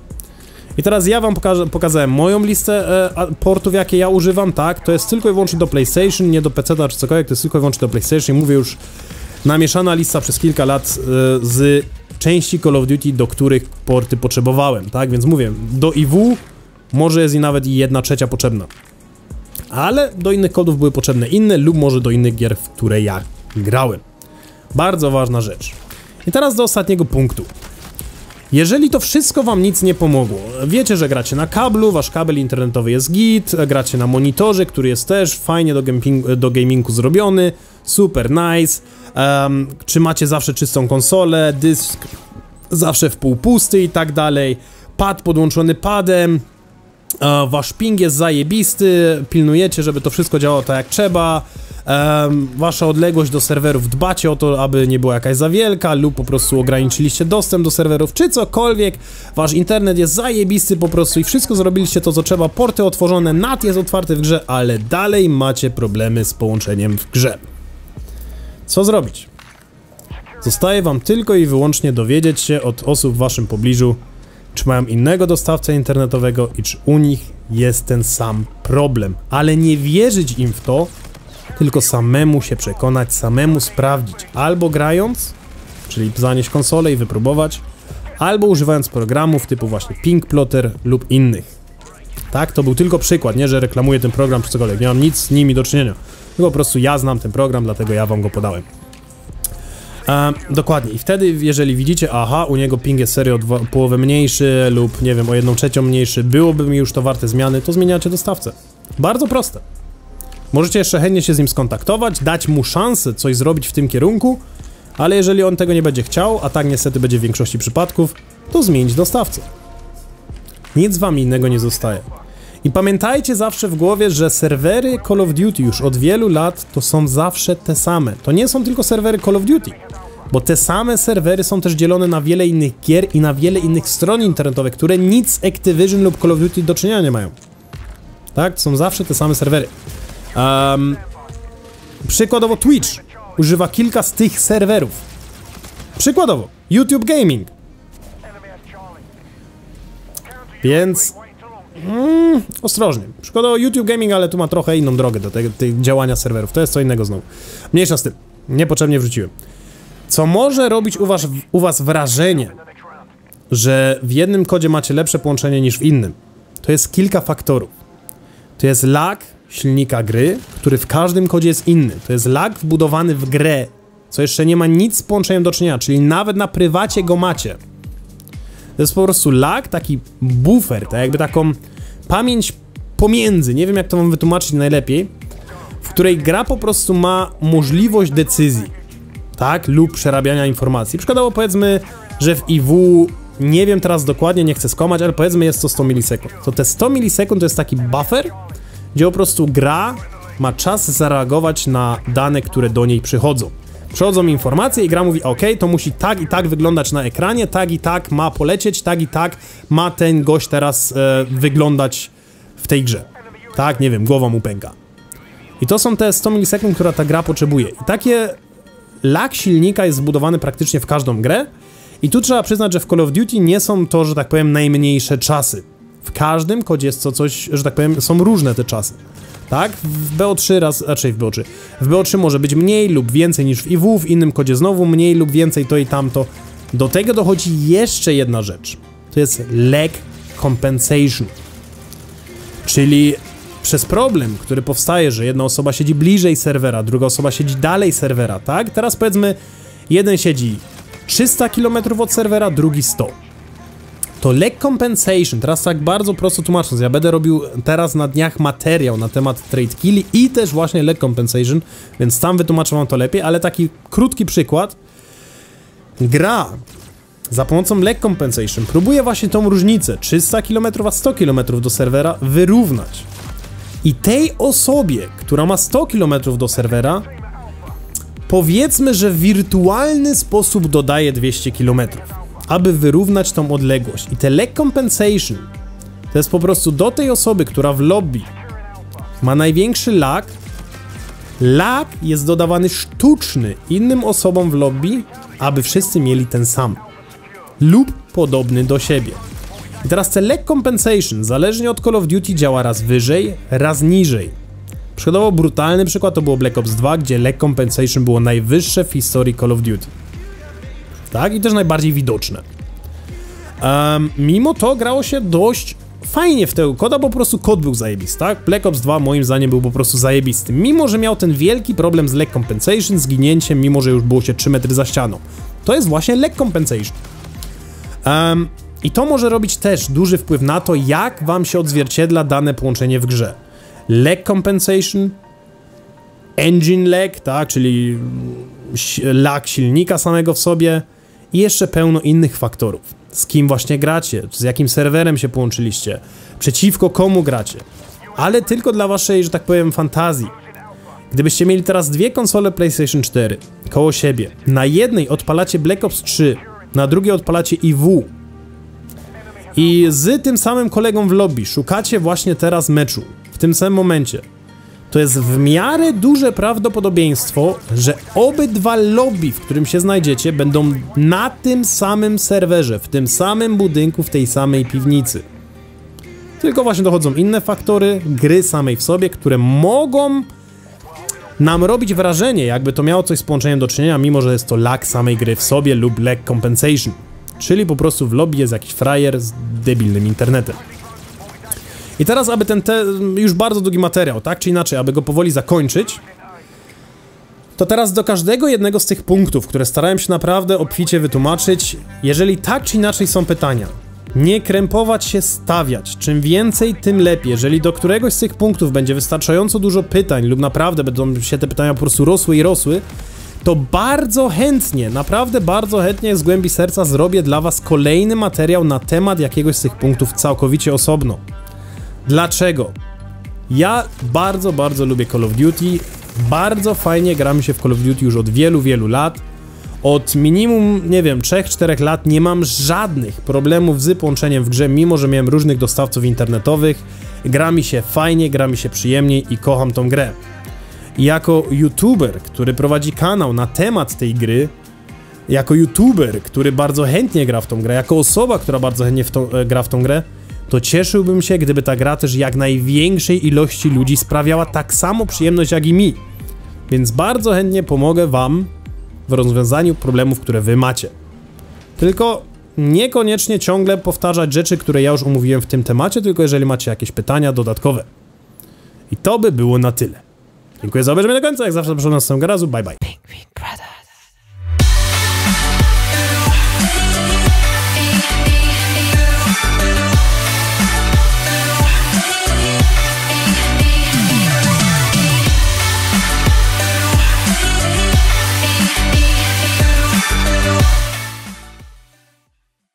I teraz ja wam pokażę, pokazałem moją listę e, portów, jakie ja używam, tak, to jest tylko i wyłącznie do PlayStation, nie do P C ta czy cokolwiek, to jest tylko i wyłącznie do PlayStation. Mówię już, namieszana lista przez kilka lat e, z części Call of Duty, do których porty potrzebowałem, tak? Więc mówię, do I W może jest i nawet i jedna trzecia potrzebna. Ale do innych kodów były potrzebne inne lub może do innych gier, w które ja grałem. Bardzo ważna rzecz. I teraz do ostatniego punktu. Jeżeli to wszystko wam nic nie pomogło, wiecie, że gracie na kablu, wasz kabel internetowy jest git, gracie na monitorze, który jest też fajnie do, gamingu, do gamingu zrobiony, super nice, um, czy macie zawsze czystą konsolę, dysk zawsze w pół pusty i tak dalej, pad podłączony padem, uh, wasz ping jest zajebisty, pilnujecie, żeby to wszystko działało tak jak trzeba, Um, wasza odległość do serwerów, dbacie o to, aby nie była jakaś za wielka lub po prostu ograniczyliście dostęp do serwerów, czy cokolwiek, wasz internet jest zajebisty po prostu i wszystko zrobiliście to, co trzeba, porty otworzone, N A T jest otwarty w grze, ale dalej macie problemy z połączeniem w grze. Co zrobić? Zostaje wam tylko i wyłącznie dowiedzieć się od osób w waszym pobliżu, czy mają innego dostawcę internetowego i czy u nich jest ten sam problem, ale nie wierzyć im w to, tylko samemu się przekonać, samemu sprawdzić, albo grając, czyli zanieść konsolę i wypróbować, albo używając programów typu właśnie PingPlotter lub innych. Tak, to był tylko przykład, nie, że reklamuję ten program czy cokolwiek, nie mam nic z nimi do czynienia, tylko po prostu ja znam ten program, dlatego ja wam go podałem. E, dokładnie, i wtedy, jeżeli widzicie, aha, u niego ping jest serio o połowę mniejszy lub, nie wiem, o jedną trzecią mniejszy, byłoby mi już to warte zmiany, to zmieniacie dostawcę. Bardzo proste. Możecie jeszcze chętnie się z nim skontaktować, dać mu szansę coś zrobić w tym kierunku, ale jeżeli on tego nie będzie chciał, a tak niestety będzie w większości przypadków, to zmienić dostawcę. Nic wam innego nie zostaje. I pamiętajcie zawsze w głowie, że serwery Call of Duty już od wielu lat to są zawsze te same. To nie są tylko serwery Call of Duty, bo te same serwery są też dzielone na wiele innych gier i na wiele innych stron internetowych, które nic z Activision lub Call of Duty do czynienia nie mają. Tak? To są zawsze te same serwery. Um, przykładowo Twitch używa kilka z tych serwerów. Przykładowo YouTube Gaming. Więc mm, ostrożnie. Przykładowo YouTube Gaming, ale tu ma trochę inną drogę do tego, tej działania serwerów. To jest co innego znowu. Mniejsza z tym. Niepotrzebnie wrzuciłem. Co może robić u was, u was wrażenie, że w jednym kodzie macie lepsze połączenie niż w innym, to jest kilka faktorów. To jest lag silnika gry, który w każdym kodzie jest inny. To jest lag wbudowany w grę, co jeszcze nie ma nic z połączeniem do czynienia, czyli nawet na prywacie go macie. To jest po prostu lag, taki buffer, tak jakby taką pamięć pomiędzy, nie wiem jak to wam wytłumaczyć najlepiej, w której gra po prostu ma możliwość decyzji, tak, lub przerabiania informacji. Przykładowo powiedzmy, że w I W, nie wiem teraz dokładnie, nie chcę skłamać, ale powiedzmy jest to sto milisekund. To te sto milisekund to jest taki buffer, gdzie po prostu gra ma czas zareagować na dane, które do niej przychodzą. Przychodzą informacje i gra mówi, ok, to musi tak i tak wyglądać na ekranie, tak i tak ma polecieć, tak i tak ma ten gość teraz e, wyglądać w tej grze. Tak, nie wiem, głowa mu pęka. I to są te sto milisekund, które ta gra potrzebuje. I takie lag silnika jest zbudowany praktycznie w każdą grę. I tu trzeba przyznać, że w Call of Duty nie są to, że tak powiem, najmniejsze czasy. W każdym kodzie jest to coś, że tak powiem, są różne te czasy. Tak? W B O trzy raz, raczej w B O trzy. W B O trzy może być mniej lub więcej niż w I W, w innym kodzie znowu mniej lub więcej to i tamto. Do tego dochodzi jeszcze jedna rzecz. To jest lag compensation. Czyli przez problem, który powstaje, że jedna osoba siedzi bliżej serwera, druga osoba siedzi dalej serwera, tak? Teraz powiedzmy, jeden siedzi trzysta kilometrów od serwera, drugi sto. To lag compensation, teraz tak bardzo prosto tłumacząc, ja będę robił teraz na dniach materiał na temat trade killi i też właśnie lag compensation, więc tam wytłumaczę wam to lepiej, ale taki krótki przykład. Gra za pomocą lag compensation próbuje właśnie tą różnicę trzysta kilometrów a sto kilometrów do serwera wyrównać. I tej osobie, która ma sto kilometrów do serwera, powiedzmy, że w wirtualny sposób dodaje dwieście kilometrów, aby wyrównać tą odległość. I te lag compensation to jest po prostu do tej osoby, która w lobby ma największy lag. Lag jest dodawany sztuczny innym osobom w lobby, aby wszyscy mieli ten sam lub podobny do siebie. I teraz te lag compensation, zależnie od Call of Duty, działa raz wyżej, raz niżej. Przykładowo brutalny przykład to było Black Ops dwa, gdzie lag compensation było najwyższe w historii Call of Duty. tak? I też najbardziej widoczne. Um, mimo to grało się dość fajnie w tego koda, bo po prostu kod był zajebisty, tak? Black Ops dwa moim zdaniem był po prostu zajebisty, mimo że miał ten wielki problem z lag compensation, zginięciem, mimo że już było się trzy metry za ścianą. To jest właśnie lag compensation. Um, I to może robić też duży wpływ na to, jak wam się odzwierciedla dane połączenie w grze. Lag compensation, engine lag, tak, czyli lag silnika samego w sobie i jeszcze pełno innych faktorów. Z kim właśnie gracie, z jakim serwerem się połączyliście, przeciwko komu gracie, ale tylko dla waszej, że tak powiem, fantazji. Gdybyście mieli teraz dwie konsole PlayStation cztery koło siebie, na jednej odpalacie Black Ops trzy, na drugiej odpalacie I W i z tym samym kolegą w lobby szukacie właśnie teraz meczu, w tym samym momencie, to jest w miarę duże prawdopodobieństwo, że obydwa lobby, w którym się znajdziecie, będą na tym samym serwerze, w tym samym budynku, w tej samej piwnicy. Tylko właśnie dochodzą inne faktory gry samej w sobie, które mogą nam robić wrażenie, jakby to miało coś z połączeniem do czynienia, mimo że jest to lag samej gry w sobie lub lag compensation. Czyli po prostu w lobby jest jakiś frajer z debilnym internetem. I teraz, aby ten te, już bardzo długi materiał, tak czy inaczej, aby go powoli zakończyć, to teraz do każdego jednego z tych punktów, które starałem się naprawdę obficie wytłumaczyć, jeżeli tak czy inaczej są pytania, nie krępować się, stawiać, czym więcej, tym lepiej. Jeżeli do któregoś z tych punktów będzie wystarczająco dużo pytań lub naprawdę będą się te pytania po prostu rosły i rosły, to bardzo chętnie, naprawdę bardzo chętnie z głębi serca zrobię dla was kolejny materiał na temat jakiegoś z tych punktów całkowicie osobno. Dlaczego? Ja bardzo, bardzo lubię Call of Duty, bardzo fajnie gramy się w Call of Duty już od wielu, wielu lat. Od minimum, nie wiem, trzech czterech lat nie mam żadnych problemów z połączeniem w grze, mimo że miałem różnych dostawców internetowych. Gra mi się fajnie, gra mi się przyjemniej i kocham tą grę. I jako youtuber, który prowadzi kanał na temat tej gry, jako youtuber, który bardzo chętnie gra w tą grę, jako osoba, która bardzo chętnie w tą, e, gra w tą grę, to cieszyłbym się, gdyby ta gra też jak największej ilości ludzi sprawiała tak samo przyjemność jak i mi. Więc bardzo chętnie pomogę wam w rozwiązaniu problemów, które wy macie. Tylko niekoniecznie ciągle powtarzać rzeczy, które ja już omówiłem w tym temacie, tylko jeżeli macie jakieś pytania dodatkowe. I to by było na tyle. Dziękuję za obejrzenie do końca, jak zawsze zapraszam na następnego razu, bye bye.